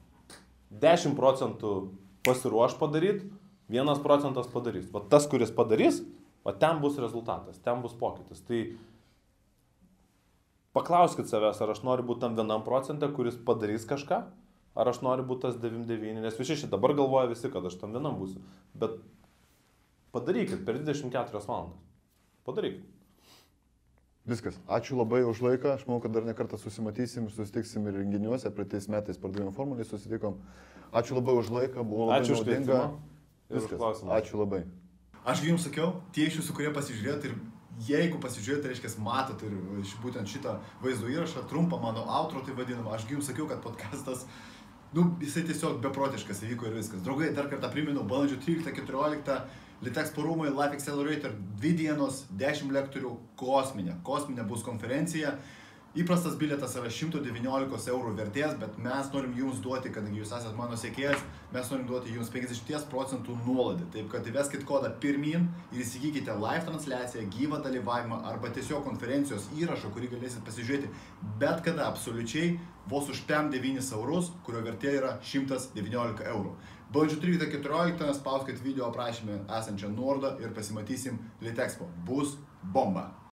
dešimt procentų pasiruoš padaryti, vienas procentas padarys. Va tas, kuris padarys, va ten bus rezultatas, ten bus pokytis. Tai paklauskit savęs, ar aš noriu būti tam vienam procentą, kuris padarys kažką, ar aš noriu būti tas devyniasdešimt devyni, nes visi šitą dabar galvoja visi, kad aš tam vienam būsiu. Bet padarykit per dvidešimt keturias valandas. Padarykit. Viskas. Ačiū labai už laiką. Aš manau, kad dar nekartą susimatysim, susitiksim ir renginiuose. Praeitais metais pardavimo formulį susitikom. Ačiū labai už laiką, buvo labai Ačiū naudinga. Viskas. Ačiū labai. Aš jums sakiau, tie iš jūsų, kurie pasižiūrėt ir jeigu pasižiūrėt, tai reiškia, matot ir būtent šitą vaizdo įrašą, trumpą mano outro, tai vadinamą, aš jums sakiau, kad podcastas, nu, jisai tiesiog beprotiškas įvyko ir viskas. Draugai, dar kartą primenu, balandžio tryliktą keturioliktą Litexpo rūmai, Life Accelerator, dvi dienos, dešimt lektorių, kosminė. Kosminė bus konferencija. Įprastas bilietas yra šimtas devyniolika eurų vertės, bet mes norim jums duoti, kadangi jūs esate mano sekėjas, mes norim duoti jums penkiasdešimt procentų nuolaidį. Taip kad įveskit kodą pirmyn ir įsigykite live transliaciją, gyvą dalyvavimą arba tiesiog konferencijos įrašą, kurį galėsit pasižiūrėti bet kada absoliučiai vos už pem devynis eurus, kurio vertė yra šimtas devyniolika eurų. Balandžio tryliktą keturioliktą spauskit video aprašyme esančią nuorodą ir pasimatysim Litexpo. Bus bomba.